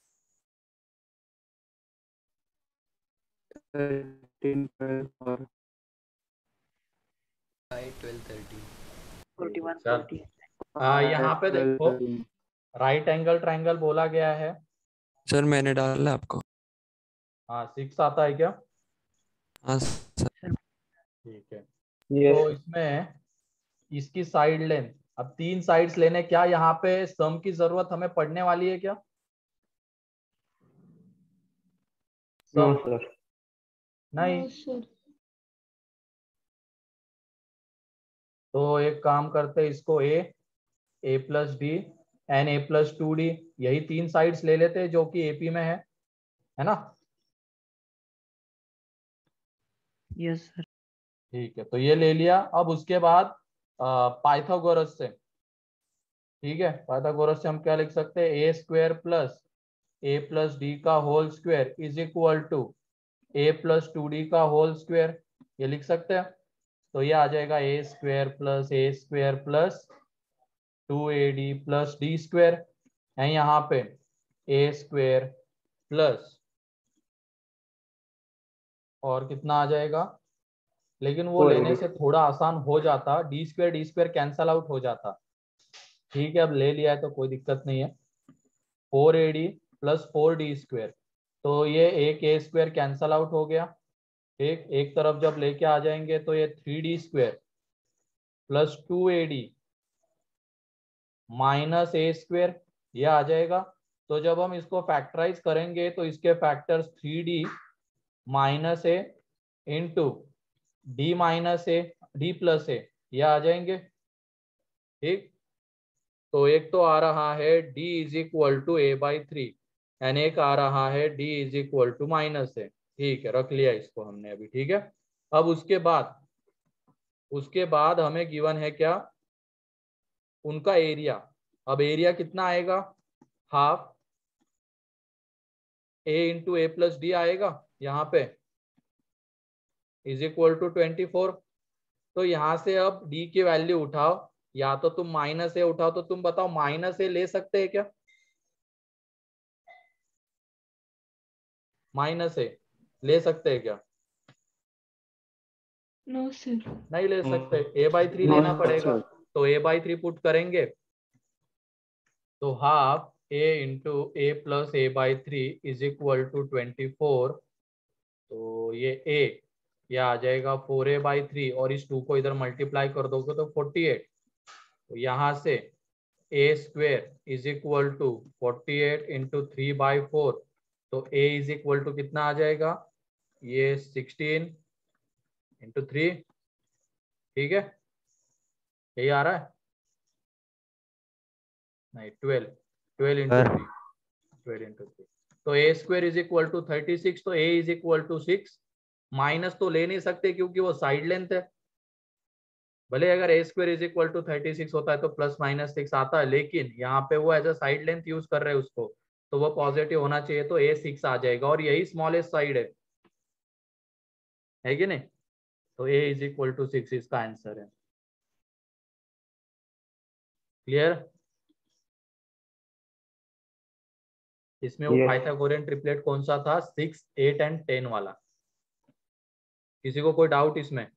thirteen, twelve और फोर्टी वन चल फोर्टी। आ, यहाँ पे देखो twelve, राइट एंगल ट्रायंगल बोला गया है। सर मैंने डाला आपको। हाँ सिक्स आता है क्या? हाँ सर। ठीक है, यस तो इसमें इसकी साइड लेंथ, अब तीन साइड्स लेने, क्या यहाँ पे सम की जरूरत हमें पड़ने वाली है क्या? नो सम सर नहीं। No, sir. तो एक काम करते हैं, इसको a a plus d and a plus two d, यही तीन साइड्स ले लेते हैं जो कि एपी में है है ना? Yes sir. ठीक है, तो ये ले लिया। अब उसके बाद पाइथागोरस से, ठीक है, पाइथागोरस से हम क्या लिख सकते हैं, a square plus a plus d का whole square is equal to a plus two d का होल स्क्वायर, ये लिख सकते हैं। तो ये आ जाएगा a square plus a square plus two a d plus d square है, यहाँ पे ए स्क्वायर प्लस और कितना आ जाएगा, लेकिन वो लेने से थोड़ा आसान हो जाता, d square d square cancel out हो जाता। ठीक है, अब ले लिया है तो कोई दिक्कत नहीं है। Four a d plus four d square, तो ये एक ए स्क्वायर कैंसल आउट हो गया। एक एक तरफ जब लेके आ जाएंगे तो ये three d square plus two a d minus a square ये आ जाएगा। तो जब हम इसको फैक्टराइज करेंगे तो इसके factors three d minus a into d minus a d plus a ये आ जाएंगे। ठीक, तो एक तो आ रहा है d is equal to a by three and एक आ रहा है d is equal to minus a. ठीक है, रख लिया इसको हमने अभी। ठीक है, अब उसके बाद उसके बाद हमें गिवन है क्या, उनका एरिया। अब एरिया कितना आएगा, half a into a plus d आएगा यहाँ पे is equal to twenty four. तो यहाँ से अब d की वैल्यू उठाओ, या तो तुम माइनस ए उठाओ, तो तुम बताओ माइनस ए ले सकते हैं क्या, माइनस ए ले सकते हैं क्या, नो सर। नहीं ले सकते, ए बाई थ्री लेना पड़ेगा। तो ए बाई थ्री पुट करेंगे तो half a into a plus a by three is equal to twenty four. तो ये ए ये आ जाएगा फोर ए बाई थ्री और इस टू को इधर मल्टीप्लाई कर दोगे तो फोर्टी एट। तो यहाँ से a square is equal to forty eight into three by four, तो ए इज इक्वल टू कितना आ जाएगा, ये सिक्सटीन इंटू थ्री। ठीक है, यही आ रहा है, नहीं twelve, twelve into three, twelve into three. तो a square is equal to thirty six, तो a is equal to six. Minus तो ले नहीं सकते क्योंकि वो साइड लेंथ है, भले अगर a square is equal to thirty six होता है तो प्लस माइनस सिक्स आता है, लेकिन यहाँ पे वो as a side length use कर रहे हैं उसको, तो वो पॉजिटिव होना चाहिए, तो ए सिक्स आ जाएगा और यही स्मॉलेस्ट साइड है, है कि नहीं। तो a is equal to six इसका आंसर है। क्लियर, इसमें वो पाइथागोरियन ट्रिपलेट कौन सा था, सिक्स एट एंड टेन वाला। किसी को कोई डाउट इसमें?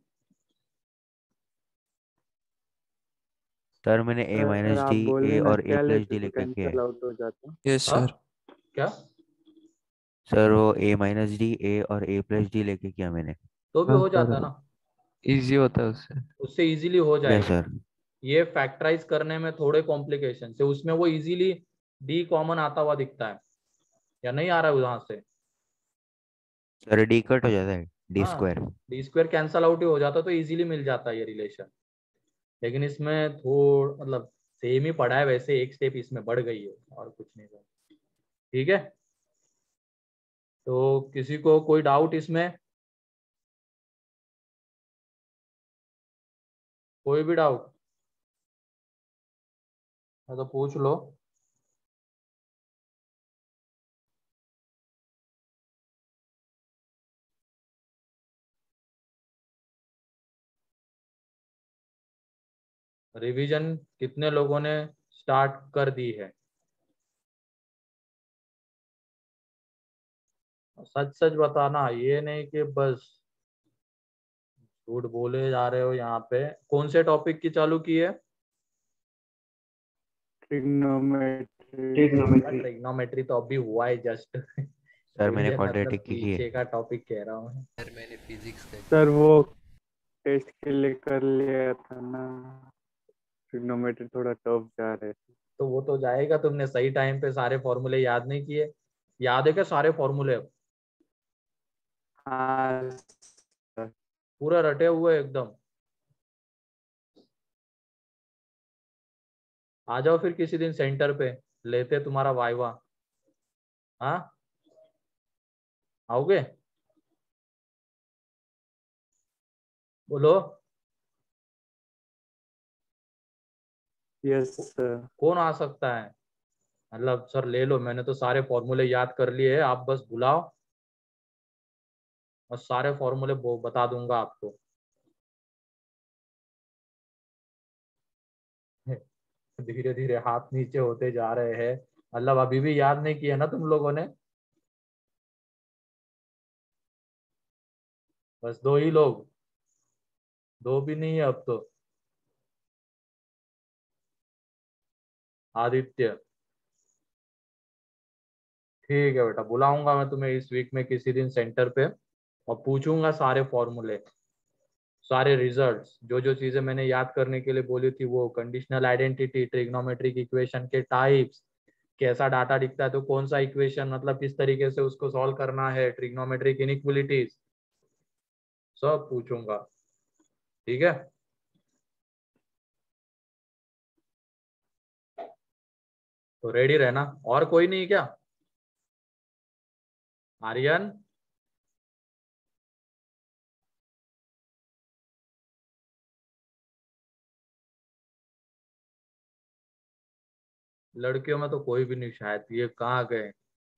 सर मैंने a माइनस डी ए और a प्लस डी लेके किया है। Yes sir. क्या सर वो a माइनस डी ए और a प्लस डी लेके किया मैंने। तो भी हो जाता ना, इजी होता है उससे। उससे इजीली हो यस जाएगा। सर। ये फैक्टराइज करने में थोड़े कॉम्प्लिकेशन से, उसमें वो इजीली डी कॉमन आता हुआ दिखता है, या नहीं आ रहा है वहां से। सर डी कट हो जाता है, डी हाँ, square. D square cancel out ही हो जाता, तो इजीली मिल जाता है ये रिलेशन। लेकिन इसमें थोड़ा मतलब सेम ही पढ़ा है वैसे, एक स्टेप इसमें बढ़ गई है और कुछ नहीं बढ़ा। ठीक है, तो किसी को कोई डाउट इसमें, कोई भी डाउट है तो पूछ लो। रिवीजन कितने लोगों ने स्टार्ट कर दी है? सच सच बताना, ये नहीं कि बस झूठ बोले जा रहे हो। यहाँ पे कौन से टॉपिक की चालू की है? ट्रिग्नोमेट्री। ट्रिग्नोमेट्री तो अभी हुआ है जस्ट। सर मैंने क्वाड्रेटिक की पीछे है। का टॉपिक कह रहा हूँ। सर मैंने फिजिक्स का सर वो टेस्ट के लिए कर लिया था ना, ट्रिग्नोमेट्री थोड़ा टफ जा रहे थे। तो वो तो जाएगा, तुमने सही टाइम पे सारे फॉर्मूले याद नहीं किए। याद है क्या सारे फॉर्मूले? हाँ पूरा रटे हुए एकदम। आ जाओ फिर किसी दिन सेंटर पे, लेते तुम्हारा वाइवा। हाँ, आओगे? बोलो। Yes sir. कौन आ सकता है? मतलब सर ले लो, मैंने तो सारे फॉर्मूले याद कर लिए हैं, आप बस बुलाओ और सारे फॉर्मूले बता दूंगा आपको। धीरे धीरे हाथ नीचे होते जा रहे हैं, मतलब अभी भी याद नहीं किया ना तुम लोगों ने? बस दो ही लोग, दो भी नहीं है अब तो। आदित्य, ठीक है बेटा, बुलाऊंगा मैं तुम्हें इस वीक में किसी दिन सेंटर पे और पूछूंगा सारे फॉर्मूले, सारे रिजल्ट्स, जो जो चीजें मैंने याद करने के लिए बोली थी, वो कंडीशनल आइडेंटिटी, ट्रिग्नोमेट्रिक इक्वेशन के टाइप्स, कैसा डाटा दिखता है तो कौन सा इक्वेशन, मतलब किस तरीके से उसको सॉल्व करना है, ट्रिग्नोमेट्रिक इनइक्वलिटीज, सब पूछूंगा। ठीक है, तो रेडी रहना। और कोई नहीं क्या? आर्यन, लड़कियों में तो कोई भी नहीं शायद, ये कहाँ गए?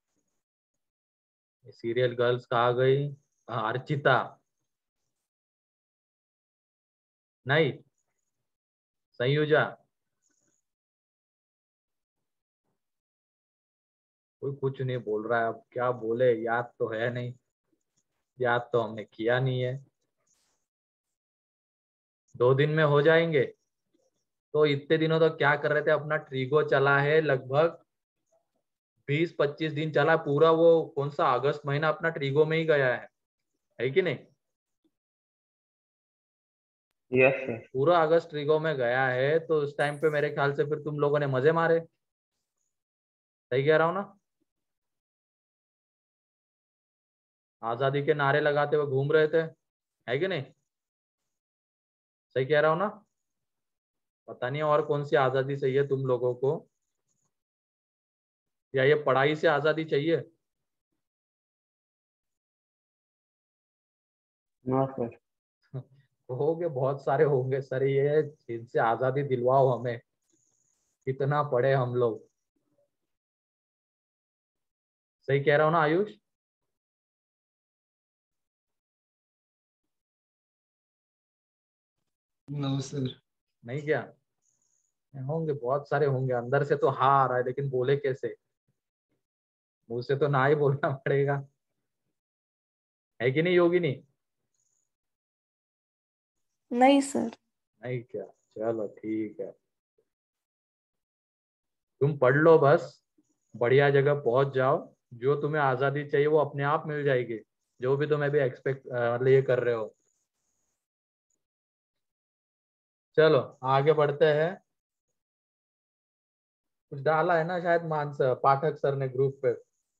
सीरियल गर्ल्स कहाँ गई? हाँ, अर्चिता नहीं, संयुजा, कोई कुछ नहीं बोल रहा है, अब क्या बोले, याद तो है नहीं, याद तो हमने किया नहीं है। दो दिन में हो जाएंगे? तो इतने दिनों तक तो क्या कर रहे थे? अपना ट्रीगो चला है लगभग बीस पच्चीस दिन चला पूरा, वो कौन सा अगस्त महीना अपना ट्रीगो में ही गया है है कि नहीं? Yes sir. पूरा अगस्त ट्रीगो में गया है, तो उस टाइम पे मेरे ख्याल से फिर तुम लोगों ने मजे मारे, सही कह रहा हूँ ना? आजादी के नारे लगाते हुए घूम रहे थे, है कि नहीं? सही कह रहा हूँ ना? पता नहीं और कौन सी आजादी चाहिए तुम लोगों को, या ये पढ़ाई से आजादी चाहिए? No sir. होंगे बहुत सारे, होंगे सर ये जिनसे आजादी दिलवाओ हमें, कितना पढ़े हम लोग। सही कह रहा हूँ ना आयुष? No sir. नहीं क्या? होंगे बहुत सारे, होंगे, अंदर से तो हाँ आ रहा है, लेकिन बोले कैसे? मुंह से तो ना ही बोलना पड़ेगा, है कि नहीं योगिनी? नहीं सर। नहीं क्या? चलो ठीक है, तुम पढ़ लो बस, बढ़िया जगह पहुंच जाओ, जो तुम्हें आजादी चाहिए वो अपने आप मिल जाएगी, जो भी तुम अभी एक्सपेक्ट मतलब ये कर रहे हो। चलो आगे बढ़ते हैं। कुछ डाला है ना शायद मानस पाठक सर ने ग्रुप पे,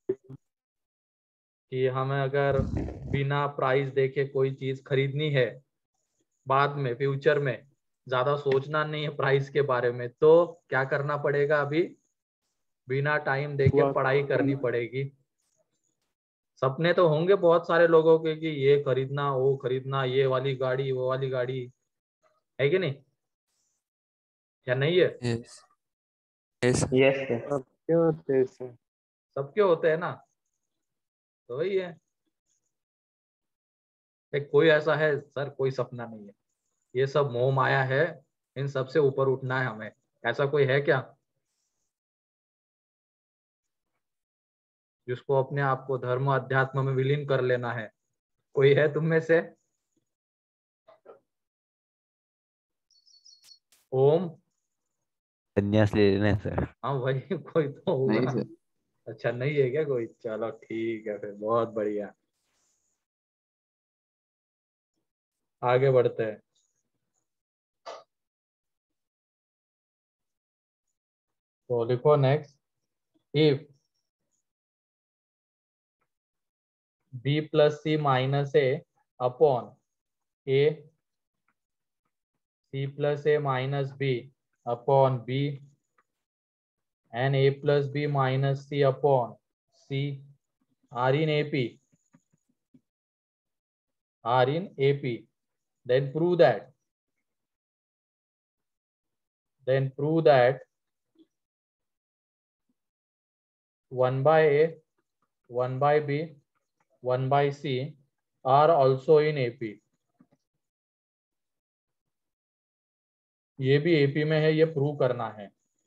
कि हमें अगर बिना प्राइस देखे कोई चीज खरीदनी है बाद में, फ्यूचर में, ज्यादा सोचना नहीं है प्राइस के बारे में, तो क्या करना पड़ेगा? अभी बिना टाइम देके हुआ पढ़ाई करनी करना। पड़ेगी। सपने तो होंगे बहुत सारे लोगों के कि ये खरीदना, वो खरीदना, ये वाली गाड़ी, वो वाली गाड़ी, है कि नहीं? क्या नहीं है? Yes yes. Yes sir. अब क्या होते हैं सर? सबके होते हैं ना, तो वही है। एक कोई ऐसा है सर, कोई सपना नहीं है, ये सब मोह माया है, इन सब से ऊपर उठना है हमें, ऐसा कोई है क्या जिसको अपने आप को धर्म अध्यात्म में विलीन कर लेना है? कोई है तुम में से? ओम? संन्यास ले लेना है सर। हाँ वही कोई तो नहीं होगा। सर। अच्छा नहीं है क्या कोई? चलो ठीक है फिर, बहुत बढ़िया, आगे बढ़ते हैं। तो लिखो next, if b plus c minus a upon a, c plus a minus b upon b, and a plus b minus c upon c are in AP, are in AP, then prove that then prove that one by A, one by B, one by C are also in A P. ये भी A P में है, ये prove करना है।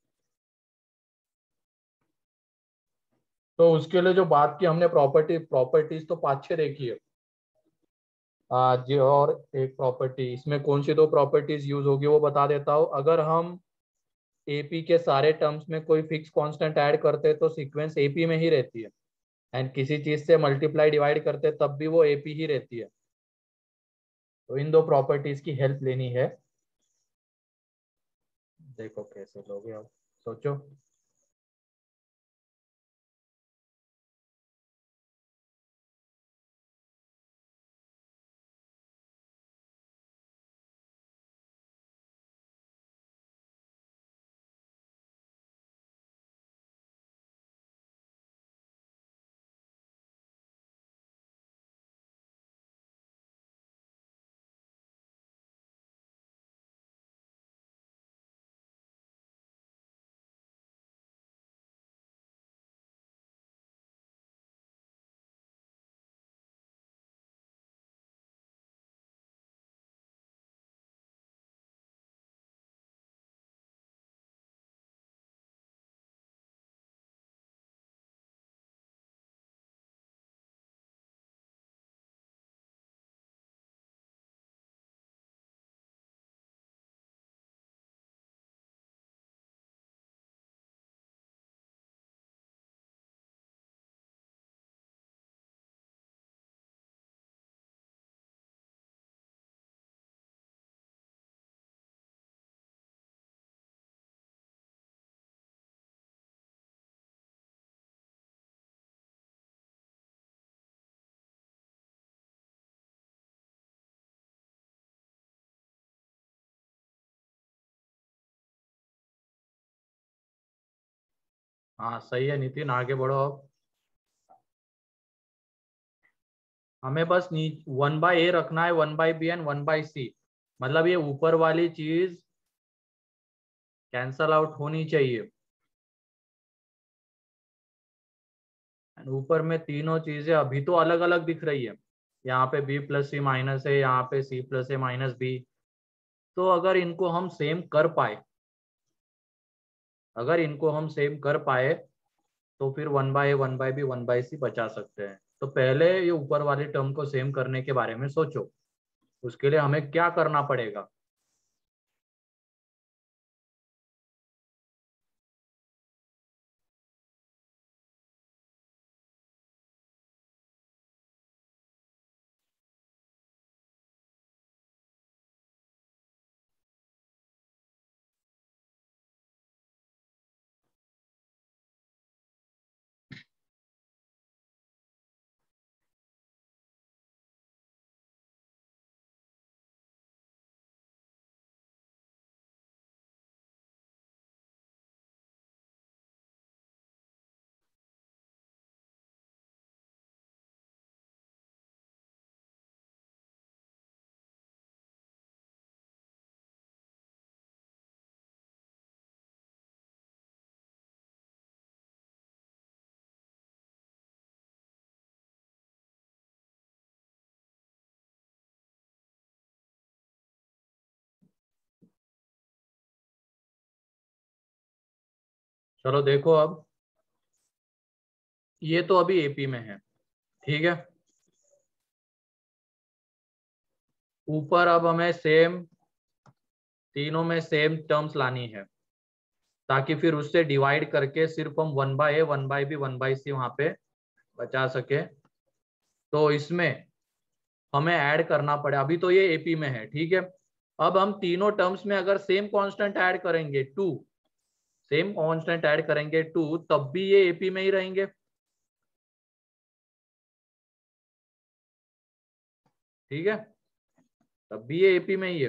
तो उसके लिए जो बात की हमने प्रॉपर्टी प्रॉपर्टीज तो पांच छह देखी है आज, और एक प्रॉपर्टी इसमें कौन सी दो प्रॉपर्टीज यूज होगी वो बता देता हूँ। अगर हम एपी के सारे टर्म्स में कोई फिक्स कांस्टेंट ऐड करते हैं तो सीक्वेंस एपी में ही रहती है, एंड किसी चीज से मल्टीप्लाई डिवाइड करते हैं तब भी वो एपी ही रहती है। तो इन दो प्रॉपर्टीज की हेल्प लेनी है। देखो कैसे लोगे अब, सोचो। हाँ सही है नितिन, आगे बढ़ो अब। हमें बस वन बाय ए रखना है, one by b and one by c, मतलब ये ऊपर वाली चीज कैंसल आउट होनी चाहिए। ऊपर में तीनों चीजें अभी तो अलग अलग दिख रही है, यहाँ पे b प्लस सी माइनस है, यहाँ पे c plus a minus b. तो अगर इनको हम सेम कर पाए अगर इनको हम सेम कर पाए तो फिर one by a one by b one by c बचा सकते हैं। तो पहले ये ऊपर वाली टर्म को सेम करने के बारे में सोचो, उसके लिए हमें क्या करना पड़ेगा। चलो देखो, अब ये तो अभी एपी में है, ठीक है। ऊपर अब हमें सेम तीनों में सेम टर्म्स लानी है, ताकि फिर उससे डिवाइड करके सिर्फ हम one by a one by b one by c वहां पे बचा सके। तो इसमें हमें ऐड करना पड़े, अभी तो ये एपी में है, ठीक है। अब हम तीनों टर्म्स में अगर सेम कांस्टेंट ऐड करेंगे टू सेम कांस्टेंट ऐड करेंगे टू तब भी ये एपी में ही रहेंगे, ठीक है। तब भी ये एपी में ही है,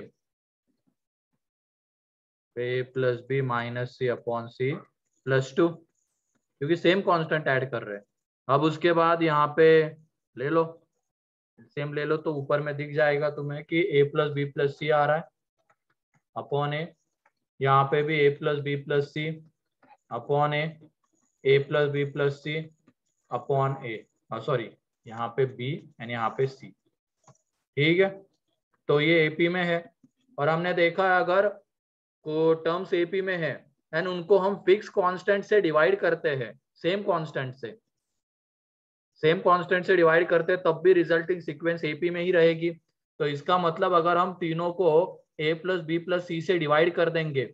a plus b minus c upon c plus two, क्योंकि सेम कांस्टेंट ऐड कर रहे हैं। अब उसके बाद यहाँ पे ले लो सेम ले लो तो ऊपर में दिख जाएगा तुम्हें कि a plus b plus c आ रहा है अपॉन ए, यहाँ पे भी a plus b plus c upon a, a plus b plus c upon a, sorry यहाँ पे बी एंड यहाँ पे सी। ठीक है, तो ये एपी में है और हमने देखा है अगर को टर्म्स एपी में है एंड उनको हम फिक्स कांस्टेंट से डिवाइड करते हैं, सेम कांस्टेंट से सेम कांस्टेंट से डिवाइड करते हैं तब भी रिजल्टिंग सीक्वेंस एपी में ही रहेगी। तो इसका मतलब अगर हम तीनों को a plus b plus c से डिवाइड कर देंगे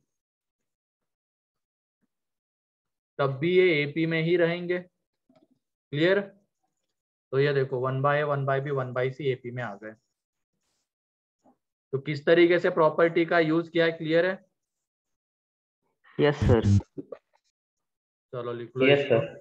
तब भी ये एपी में ही रहेंगे। क्लियर? तो ये देखो one by one by b one by c AP में आ गए। तो किस तरीके से प्रॉपर्टी का यूज किया है, क्लियर है? Yes sir. चलो लिख लो यस इसको। सर।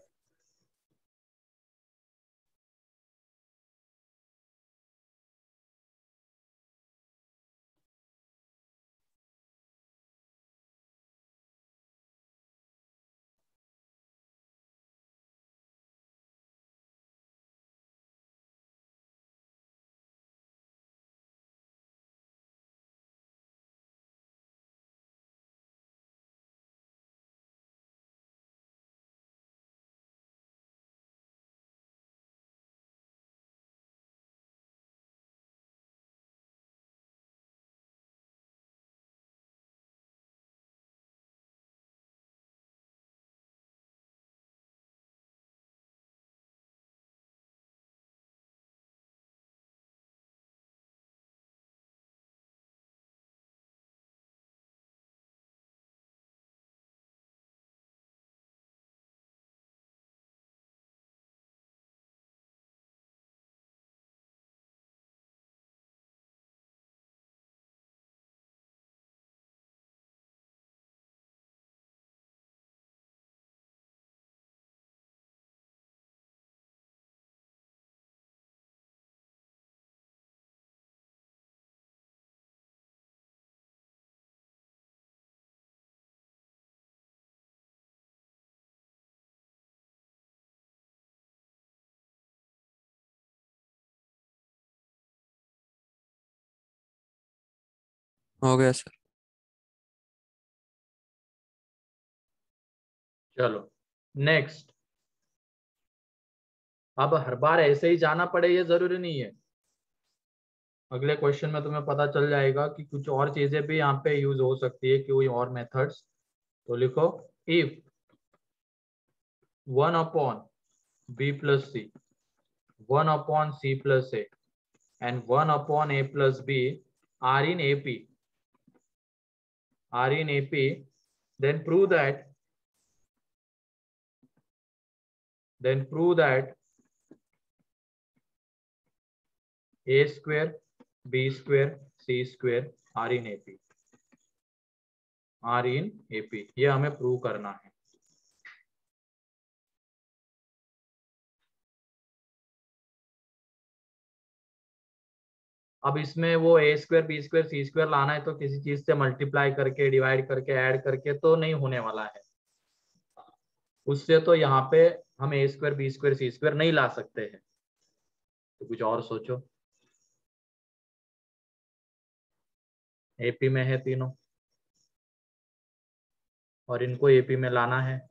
हो गया सर। चलो नेक्स्ट। अब हर बार ऐसे ही जाना पड़े ये जरूरी नहीं है, अगले क्वेश्चन में तुम्हें पता चल जाएगा कि कुछ और चीजें भी यहाँ पे यूज हो सकती है, कोई और मेथड्स। तो लिखो if one upon b plus c, one upon c plus a and one upon a plus b are in AP, are in AP, then prove that then prove that a square b square c square are in AP, are in AP, ये हमें prove करना है। अब इसमें वो a square b square c square लाना है तो किसी चीज से मल्टीप्लाई करके डिवाइड करके ऐड करके तो नहीं होने वाला है, उससे तो यहाँ पे हम a square b square c square नहीं ला सकते हैं। तो कुछ और सोचो। एपी में है तीनों और इनको एपी में लाना है।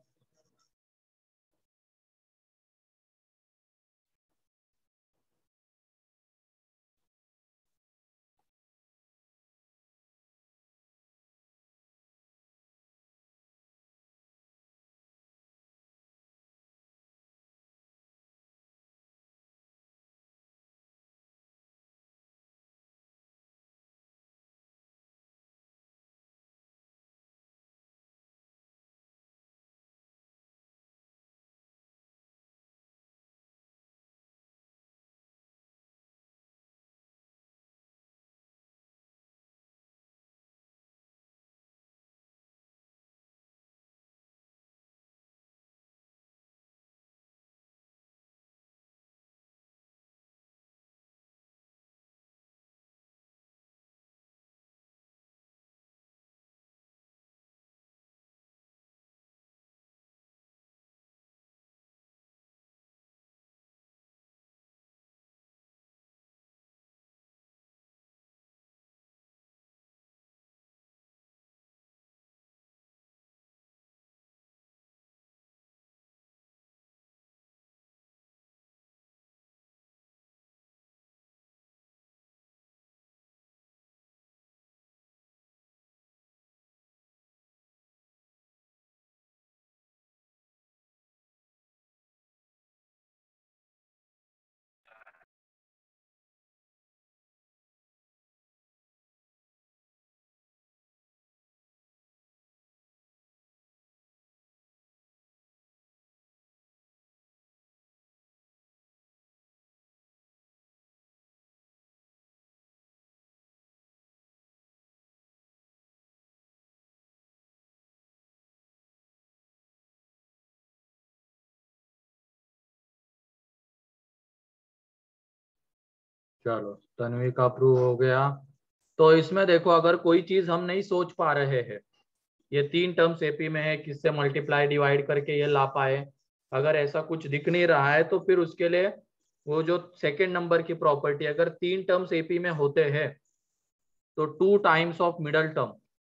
चलो तन्वी का प्रूव हो गया। तो इसमें देखो, अगर कोई चीज हम नहीं सोच पा रहे हैं, ये तीन टर्म्स एपी में है, किससे मल्टीप्लाई डिवाइड करके ये ला पाए, अगर ऐसा कुछ दिख नहीं रहा है तो फिर उसके लिए वो जो सेकंड नंबर की प्रॉपर्टी, अगर तीन टर्म्स एपी में होते हैं तो two times of middle term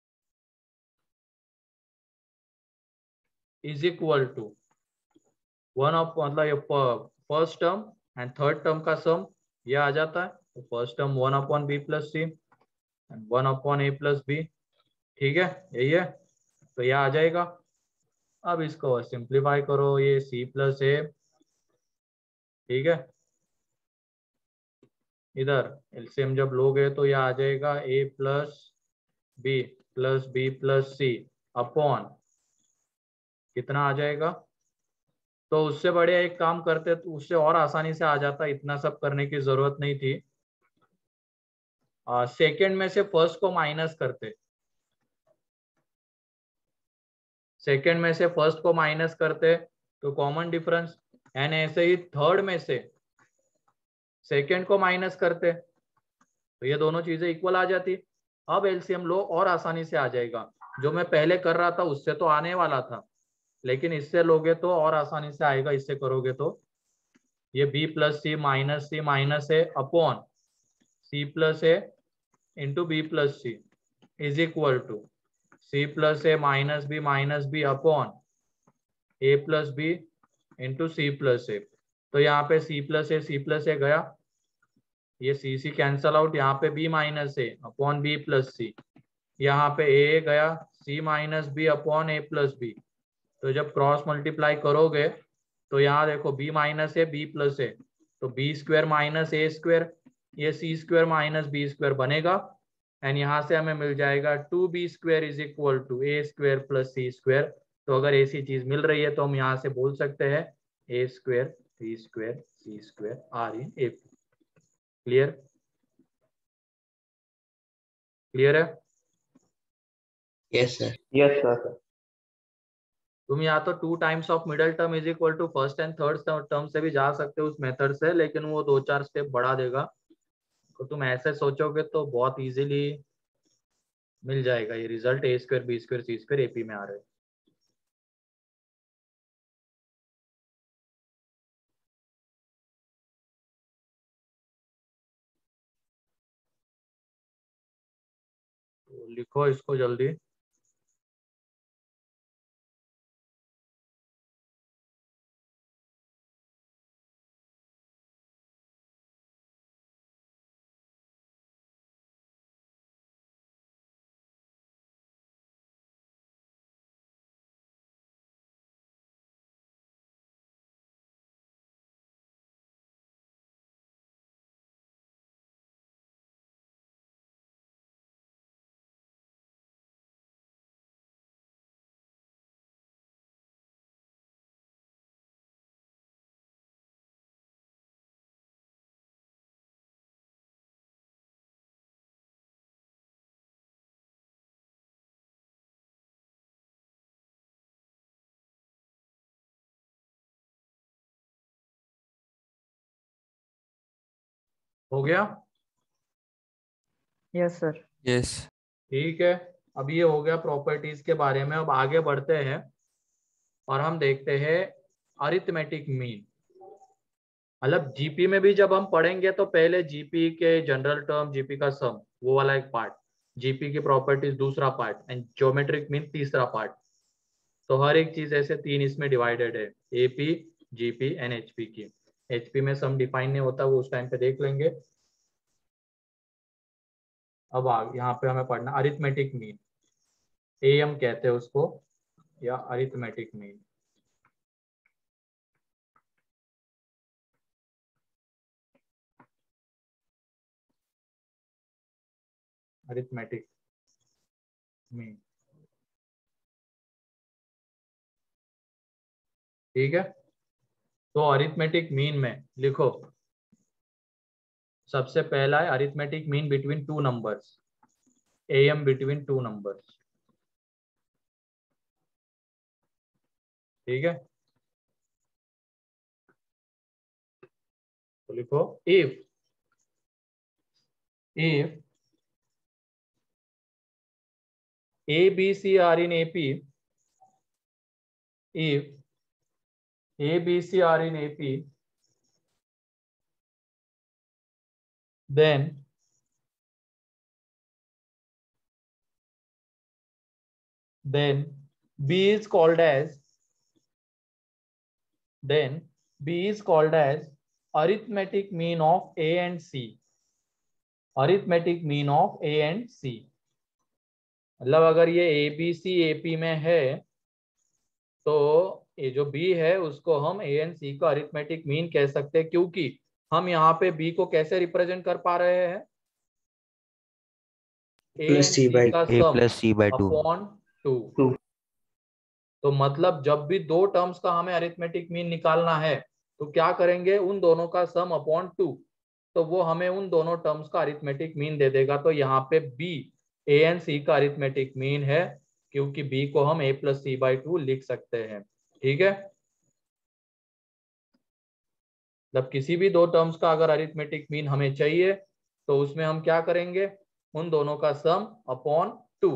is equal to one of, मतलब first term and third term का सम ये आ जाता है। तो first term one upon b plus c and one upon a plus b. ठीक है, यही है, तो ये आ जाएगा। अब इसको सिंप्लीफाई करो, ये सी प्लस ए, ठीक है, इधर एलसीएम जब लोगे तो ये आ जाएगा a plus b plus b plus c upon कितना आ जाएगा। तो उससे बढ़िया एक काम करते तो उससे और आसानी से आ जाता, इतना सब करने की जरूरत नहीं थी। सेकंड में से फर्स्ट को माइनस करते, सेकंड में से फर्स्ट को माइनस करते तो कॉमन डिफरेंस, एंड ऐसे ही थर्ड में से सेकंड को माइनस करते तो ये दोनों चीजें इक्वल आ जाती। अब एलसीएम लो और आसानी से आ जाएगा। जो मैं पहले कर रहा था उससे तो आने वाला था, लेकिन इससे लोगे तो और आसानी से आएगा। इससे करोगे तो ये b plus c minus c minus a upon c plus a into b plus c is equal to c plus a minus b minus b upon a plus b into c plus a. तो यहाँ पे सी plus ए c plus ए गया, ये सी सी cancel out, यहाँ पे b minus a upon b plus c, यहाँ पे a गया c minus b upon a plus b. तो जब क्रॉस मल्टीप्लाई करोगे तो यहाँ देखो b minus a b plus a, तो b square minus a square, ये c square minus b square बनेगा, एंड यहाँ से हमें मिल जाएगा two b square is equal to a square plus c square. तो अगर ऐसी चीज मिल रही है तो हम यहाँ से बोल सकते हैं a square b square c square are in a. Clear, clear है? Yes sir. Yes sir. तुम या तो two times of middle term is equal to first and third term से भी जा सकते हो उस मेथड से, लेकिन वो दो चार स्टेप बढ़ा देगा। तो तुम ऐसे सोचोगे तो बहुत इजीली मिल जाएगा ये result, a square b square c square AP में आ रहे हैं। तो लिखो इसको जल्दी। हो गया? Yes sir. यस। ठीक है, अब ये हो गया प्रॉपर्टीज के बारे में। अब आगे बढ़ते हैं और हम देखते हैं अरिथमेटिक मीन। मतलब जीपी में भी जब हम पढ़ेंगे तो पहले जीपी के जनरल टर्म, जीपी का सम, वो वाला एक पार्ट, जीपी की प्रॉपर्टीज दूसरा पार्ट, एंड ज्योमेट्रिक मीन तीसरा पार्ट। तो हर एक चीज ऐसे तीन इसमें डिवाइडेड है, एपी जीपी एंड एचपी की। एचपी में सम डिफाइन नहीं होता, वो उस टाइम पे देख लेंगे। अब आगे यहाँ पे हमें पढ़ना अरिथमेटिक मीन, एएम कहते हैं उसको, या अरिथमेटिक मीन। अरिथमेटिक मीन, ठीक है। तो अरिथमेटिक मीन में लिखो, सबसे पहला है arithmetic mean between two numbers, AM between two numbers, ठीक है। तो लिखो if if A, B, C are in A P, if A, B, C are in A P, then then B is called as then B is called as arithmetic mean of A and C. Arithmetic mean of A and C. मतलब अगर ये A B C A P में है तो ये जो B है उसको हम ए एंड सी का अरिथमेटिक मीन कह सकते हैं, क्योंकि हम यहाँ पे बी को कैसे रिप्रेजेंट कर पा रहे हैं, ए एंड सी का a sum plus c by two. Upon two. तो मतलब जब भी दो टर्म्स का हमें अरिथमेटिक मीन निकालना है तो क्या करेंगे, उन दोनों का सम अपॉन टू, तो वो हमें उन दोनों टर्म्स का अरिथमेटिक मीन दे देगा। तो यहाँ पे बी ए एंड सी का अरिथमेटिक मीन है, क्योंकि बी को हम a plus c by two लिख सकते हैं। ठीक है, जब किसी भी दो टर्म्स का अगर अरिथमेटिक मीन हमें चाहिए तो उसमें हम क्या करेंगे, उन दोनों का सम अपॉन टू,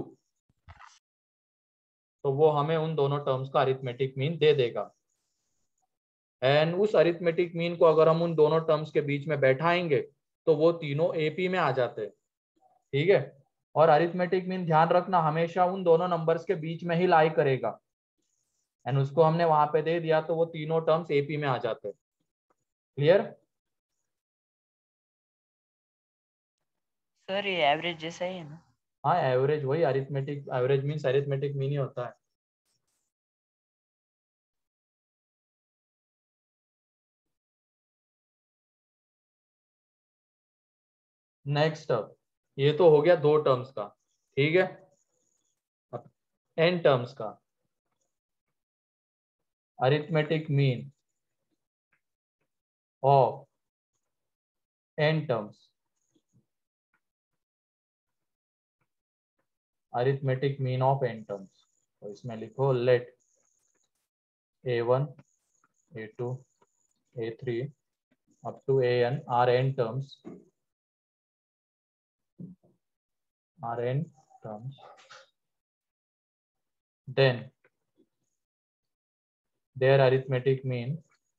तो वो हमें उन दोनों टर्म्स का अरिथमेटिक मीन दे देगा। एंड उस अरिथमेटिक मीन को अगर हम उन दोनों टर्म्स के बीच में बैठाएंगे तो वो तीनों एपी में आ जाते हैं। ठीक है, और अरिथमेटिक मीन ध्यान रखना हमेशा उन दोनों नंबर्स के बीच में ही लाई करेगा, एंड उसको हमने वहां पे दे दिया तो वो तीनों टर्म्स एपी में आ जाते हैं। क्लियर? सर ये एवरेज जैसा ही है ना? हाँ, एवरेज वही arithmetic, average means arithmetic mean ही होता है। नेक्स्ट अब ये तो हो गया दो टर्म्स का। ठीक है, अब एन टर्म्स का arithmetic mean of n terms, arithmetic mean of n terms. तो इसमें लिखो let a one a two a three up to a n are n terms, are n terms, then their arithmetic mean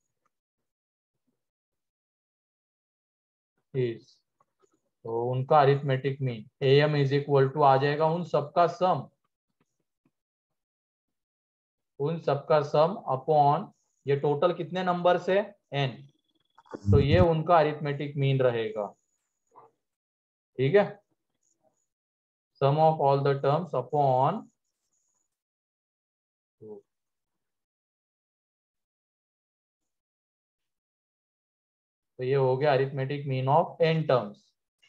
is, तो उनका arithmetic mean am is equal to आ जाएगा उन सबका sum, उन सबका सम अपॉन ये total कितने नंबर से n, तो ये उनका अरिथमेटिक मीन रहेगा। ठीक है, sum of all the terms upon two. तो ये हो गया arithmetic mean of n terms.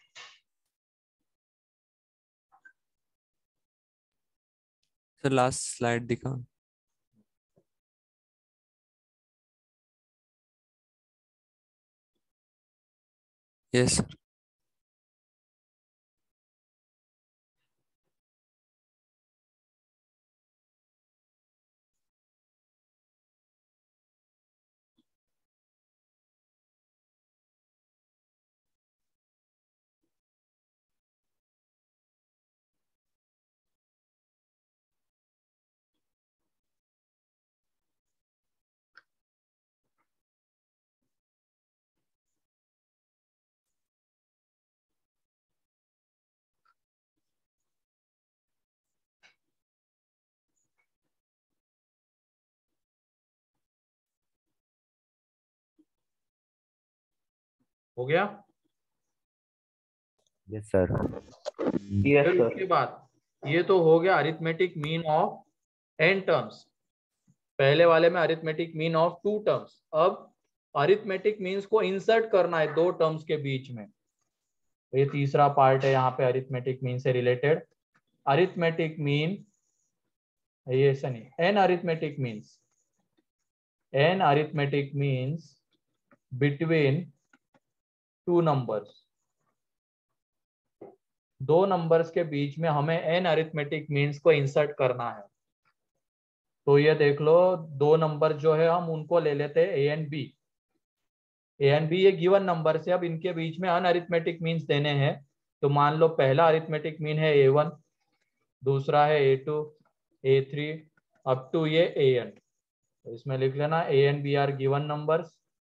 Sir last slide दिखा। Yes sir. हो गया? Yes sir. यस फिर सर। उसके बाद ये तो हो गया arithmetic mean of n terms, पहले वाले में arithmetic mean of two terms. अब अरिथमेटिक मीन्स को इंसर्ट करना है दो टर्म्स के बीच में, तो ये तीसरा पार्ट है यहाँ पे अरिथमेटिक मीन से रिलेटेड। अरिथमेटिक मीन ये ऐसा नहीं, n arithmetic means, n arithmetic means between two numbers, दो नंबर्स के बीच में हमें एन अरिथमेटिक मीन्स को इंसर्ट करना है। तो ये देख लो दो नंबर जो है हम उनको ले लेते हैं a and b, a and b ये गिवन नंबर से, अब इनके बीच में अनअरिथमेटिक मीन्स देने हैं तो मान लो पहला अरिथमेटिक मीन है ए वन, दूसरा है a two, a three up to ये ए एन। तो इसमें लिख लेना a and b are given numbers,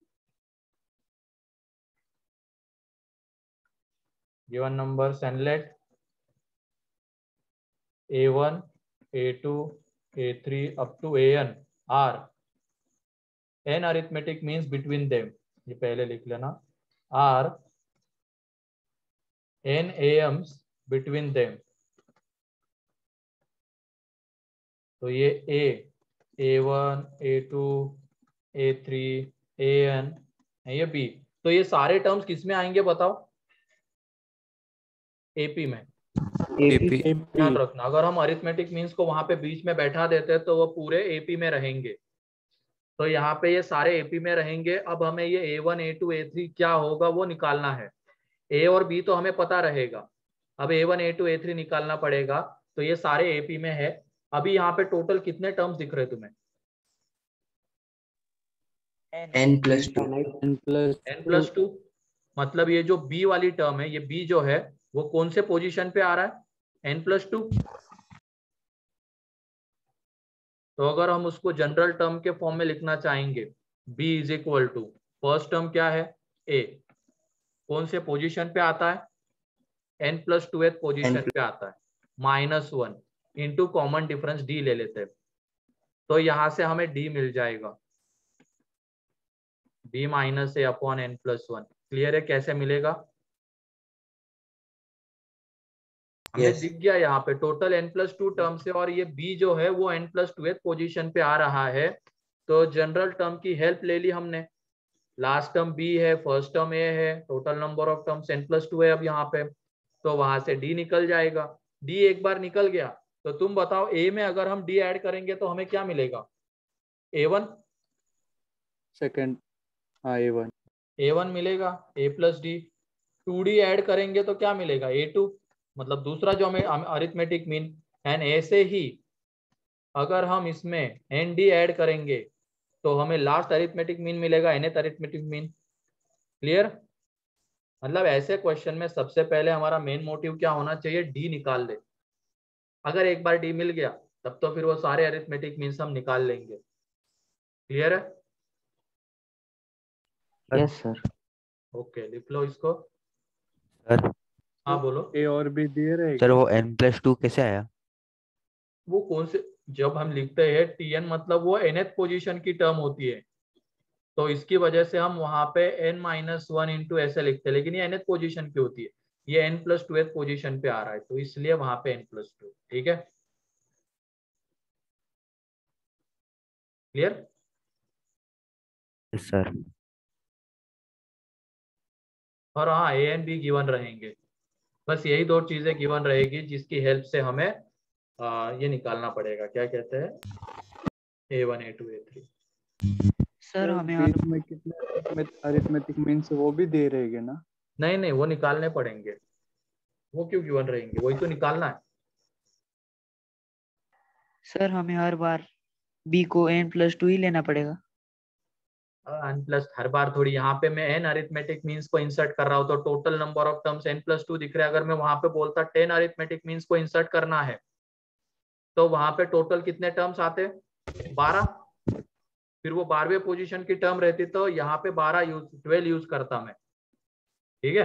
given numbers and let a one, a two, a three up to A N are n arithmetic means between them, ये पहले लिख लेना, are n ams between them। तो ये A, a one, a two, a three, a n, ये B। तो ये सारे टर्म्स किस में आएंगे बताओ? एपी में। एपी ध्यान रखना, अगर हम अरिथमेटिक मीन्स को वहां पे बीच में बैठा देते हैं तो वो पूरे एपी में रहेंगे। तो यहाँ पे ये सारे एपी में रहेंगे। अब हमें ये a one, a two, a three क्या होगा वो निकालना है। ए और बी तो हमें पता रहेगा, अब a one, a two, a three निकालना पड़ेगा। तो ये सारे एपी में है। अभी यहाँ पे टोटल कितने टर्म्स दिख रहे तुम्हें? N plus two n plus n plus two. मतलब ये जो बी वाली टर्म है, ये बी जो है वो कौन से पोजीशन पे आ रहा है? N plus two. तो अगर हम उसको जनरल टर्म के फॉर्म में लिखना चाहेंगे, b is equal to first term क्या है? a, कौन से पोजीशन पे आता है? n plus two th position पे आता है, minus one into common difference d ले लेते हैं। तो यहां से हमें d मिल जाएगा, b minus a upon n plus one. Clear है कैसे मिलेगा? हमें Yes. दिख गया यहाँ पे total n plus two term से, और ये b जो है वो n प्लस टू पोजीशन पे आ रहा है। तो जनरल टर्म की हेल्प ले ली हमने, लास्ट टर्म b है, फर्स्ट टर्म a है, total number of terms n plus two है अब यहाँ पे। तो वहां से d निकल जाएगा। d एक बार निकल गया तो तुम बताओ a में अगर हम d ऐड करेंगे तो हमें क्या मिलेगा? ए वन, सेकंड, हाँ ए वन, ए वन मिलेगा, a plus d. Two d add करेंगे तो क्या मिलेगा? ए टू, मतलब दूसरा जो हमें अरिथमेटिक मीन। एंड ऐसे ही अगर हम इसमें एन डी ऐड करेंगे तो हमें लास्ट अरिथमेटिक मीन मिलेगा, एनथ अरिथमेटिक मीन। क्लियर? मतलब ऐसे क्वेश्चन में सबसे पहले हमारा मेन मोटिव क्या होना चाहिए? डी निकाल ले। अगर एक बार डी मिल गया तब तो फिर वो सारे अरिथमेटिक मीन्स हम निकाल लेंगे। क्लियर है? Yes sir. ओके, लिख लो इसको। सर हाँ बोलो। ए और बी दिए रहेगा। सर वो n प्लस टू कैसे आया? वो कौन से, जब हम लिखते हैं टी एन मतलब वो nth पोजीशन की टर्म होती है, तो इसकी वजह से हम वहां पे n माइनस वन इंटू ऐसे लिखते हैं, लेकिन ये nth पोजीशन की होती है। ये n प्लस टू पोजीशन पे आ रहा है तो इसलिए वहां पे n प्लस टू। ठीक है, क्लियर? Yes sir. और हाँ, ए एंड बी गिवन रहेंगे। बस यही दो चीजें गिवन रहेगी जिसकी हेल्प से हमें आ, ये निकालना पड़ेगा, क्या कहते हैं, a one, a two, a three. Sir हमें बीच में कितने अरिथमेटिक मीन्स वो भी दे रहेंगे ना? नहीं नहीं, वो निकालने पड़ेंगे। वो क्यों गिवन रहेंगे? वही तो निकालना है। सर हमें हर बार b को n प्लस टू ही लेना पड़ेगा। एन प्लस हर बार थोड़ी, यहाँ पे मैं एन अरिथमेटिक मीन्स को इंसर्ट कर रहा हूँ तो total number of terms n plus two दिख रहा है। अगर मैं वहां पे बोलता टेन अरिथमेटिक मीन्स को इंसर्ट करना है तो वहां पे टोटल कितने टर्म्स आते? बारह। फिर वो बारहवें पोजीशन की टर्म रहती तो यहाँ पे बारह यूज ट्वेल्व यूज करता मैं। ठीक है,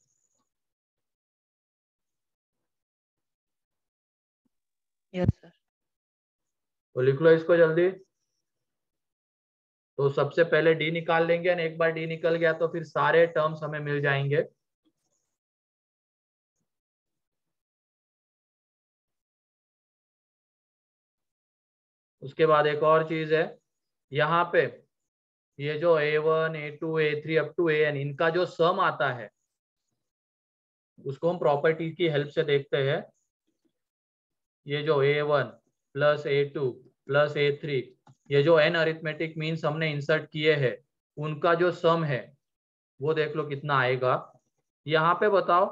यस सर। तो लिख लो इसको जल्दी। तो सबसे पहले डी निकाल लेंगे, और एक बार डी निकल गया तो फिर सारे टर्म्स हमें मिल जाएंगे। उसके बाद एक और चीज है, यहाँ पे ये जो a one, a two, a three up to a n, इनका जो सम आता है उसको हम प्रॉपर्टी की हेल्प से देखते हैं। ये जो a one plus a two plus a three, ये जो एन अरिथमेटिक मीन्स हमने इंसर्ट किए हैं, उनका जो सम है वो देख लो कितना आएगा। यहाँ पे बताओ,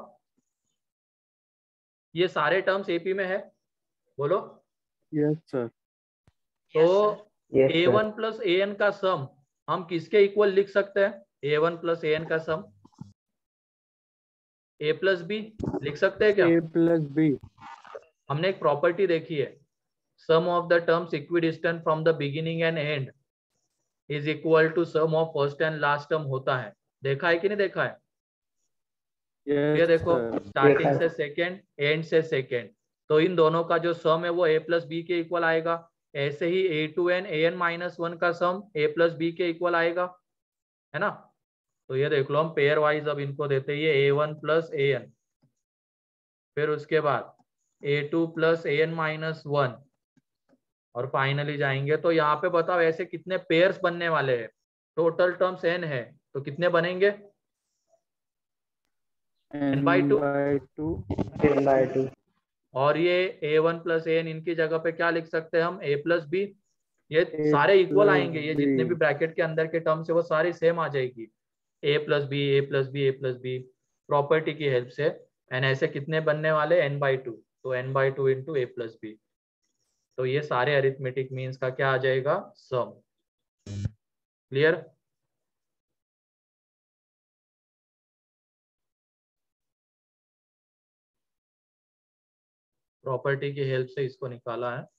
ये सारे टर्म्स एपी में है, बोलो। Yes sir. तो yes a sir. One plus a n का सम हम किसके इक्वल लिख सकते हैं? A one plus a n का सम ए प्लस बी लिख सकते हैं क्या? A plus b. हमने एक प्रॉपर्टी देखी है, sum of the terms equidistant from the beginning and end is equal to sum of first and last term होता है। देखा है कि नहीं देखा है? ये देखो स्टार्टिंग से सेकेंड एंड से सेकेंड, तो इन दोनों का जो सम है वो ए प्लस बी के इक्वल आएगा। ऐसे ही a two n a n minus one का सम ए प्लस बी के इक्वल आएगा, है ना। तो ये देख लो हम पेयर वाइज अब इनको देते हैं, ये a one plus a n, फिर उसके बाद a two plus a n minus one, और फाइनली जाएंगे। तो यहाँ पे बताओ ऐसे कितने पेयर्स बनने वाले हैं? टोटल टर्म्स एन है तो कितने बनेंगे? N by two n by two. और ये a one plus a n, इनकी जगह पे क्या लिख सकते हैं हम? A plus b. ये सारे इक्वल आएंगे, ये जितने भी ब्रैकेट के अंदर के टर्म्स है वो सारी सेम आ जाएगी। A plus b a plus b a plus b property की हेल्प से। एंड ऐसे कितने बनने वाले? N by two. तो n by two into a plus b. तो ये सारे अरिथमेटिक मीन्स का क्या आ जाएगा? सम। क्लियर? प्रॉपर्टी की हेल्प से इसको निकाला है।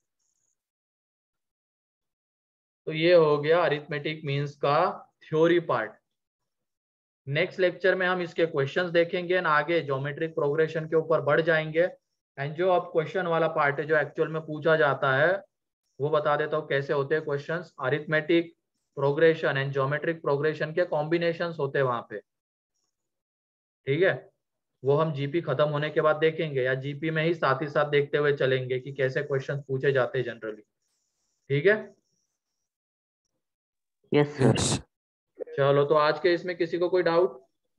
तो ये हो गया अरिथमेटिक मीन्स का थ्योरी पार्ट। नेक्स्ट लेक्चर में हम इसके क्वेश्चंस देखेंगे और आगे ज्योमेट्रिक प्रोग्रेशन के ऊपर बढ़ जाएंगे। एंड जो अब क्वेश्चन वाला पार्ट है जो एक्चुअल में पूछा जाता है वो बता देता हूँ कैसे होते हैं questions. Arithmetic progression and geometric progression के कॉम्बिनेशंस होते हैं वहां पे, ठीक है। वो हम जीपी खत्म होने के बाद देखेंगे, या जीपी में ही साथ ही साथ देखते हुए चलेंगे कि कैसे क्वेश्चन पूछे जाते हैं जनरली, ठीक है। Yes sir. यस चलो तो आज के इसमें किसी को कोई डाउट?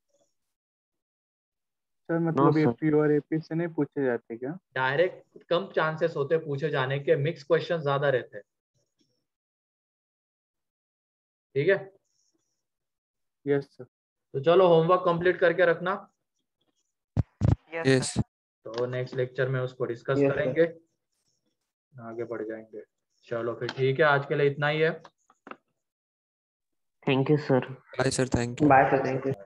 सर मतलब sir. एपी और एपी से नहीं पूछे जाते क्या? डायरेक्ट कम चांसेस होते पूछे जाने के, मिक्स क्वेश्चन ज्यादा रहते हैं, ठीक है। Yes sir. तो चलो होमवर्क कंप्लीट करके रखना, यस तो नेक्स्ट लेक्चर में उसको डिस्कस Yes, sir. करेंगे, आगे बढ़ जाएंगे। चलो फिर ठीक है, आज के लिए इतना ही है। Thank you sir. Bye sir, thank you. Bye sir, thank you.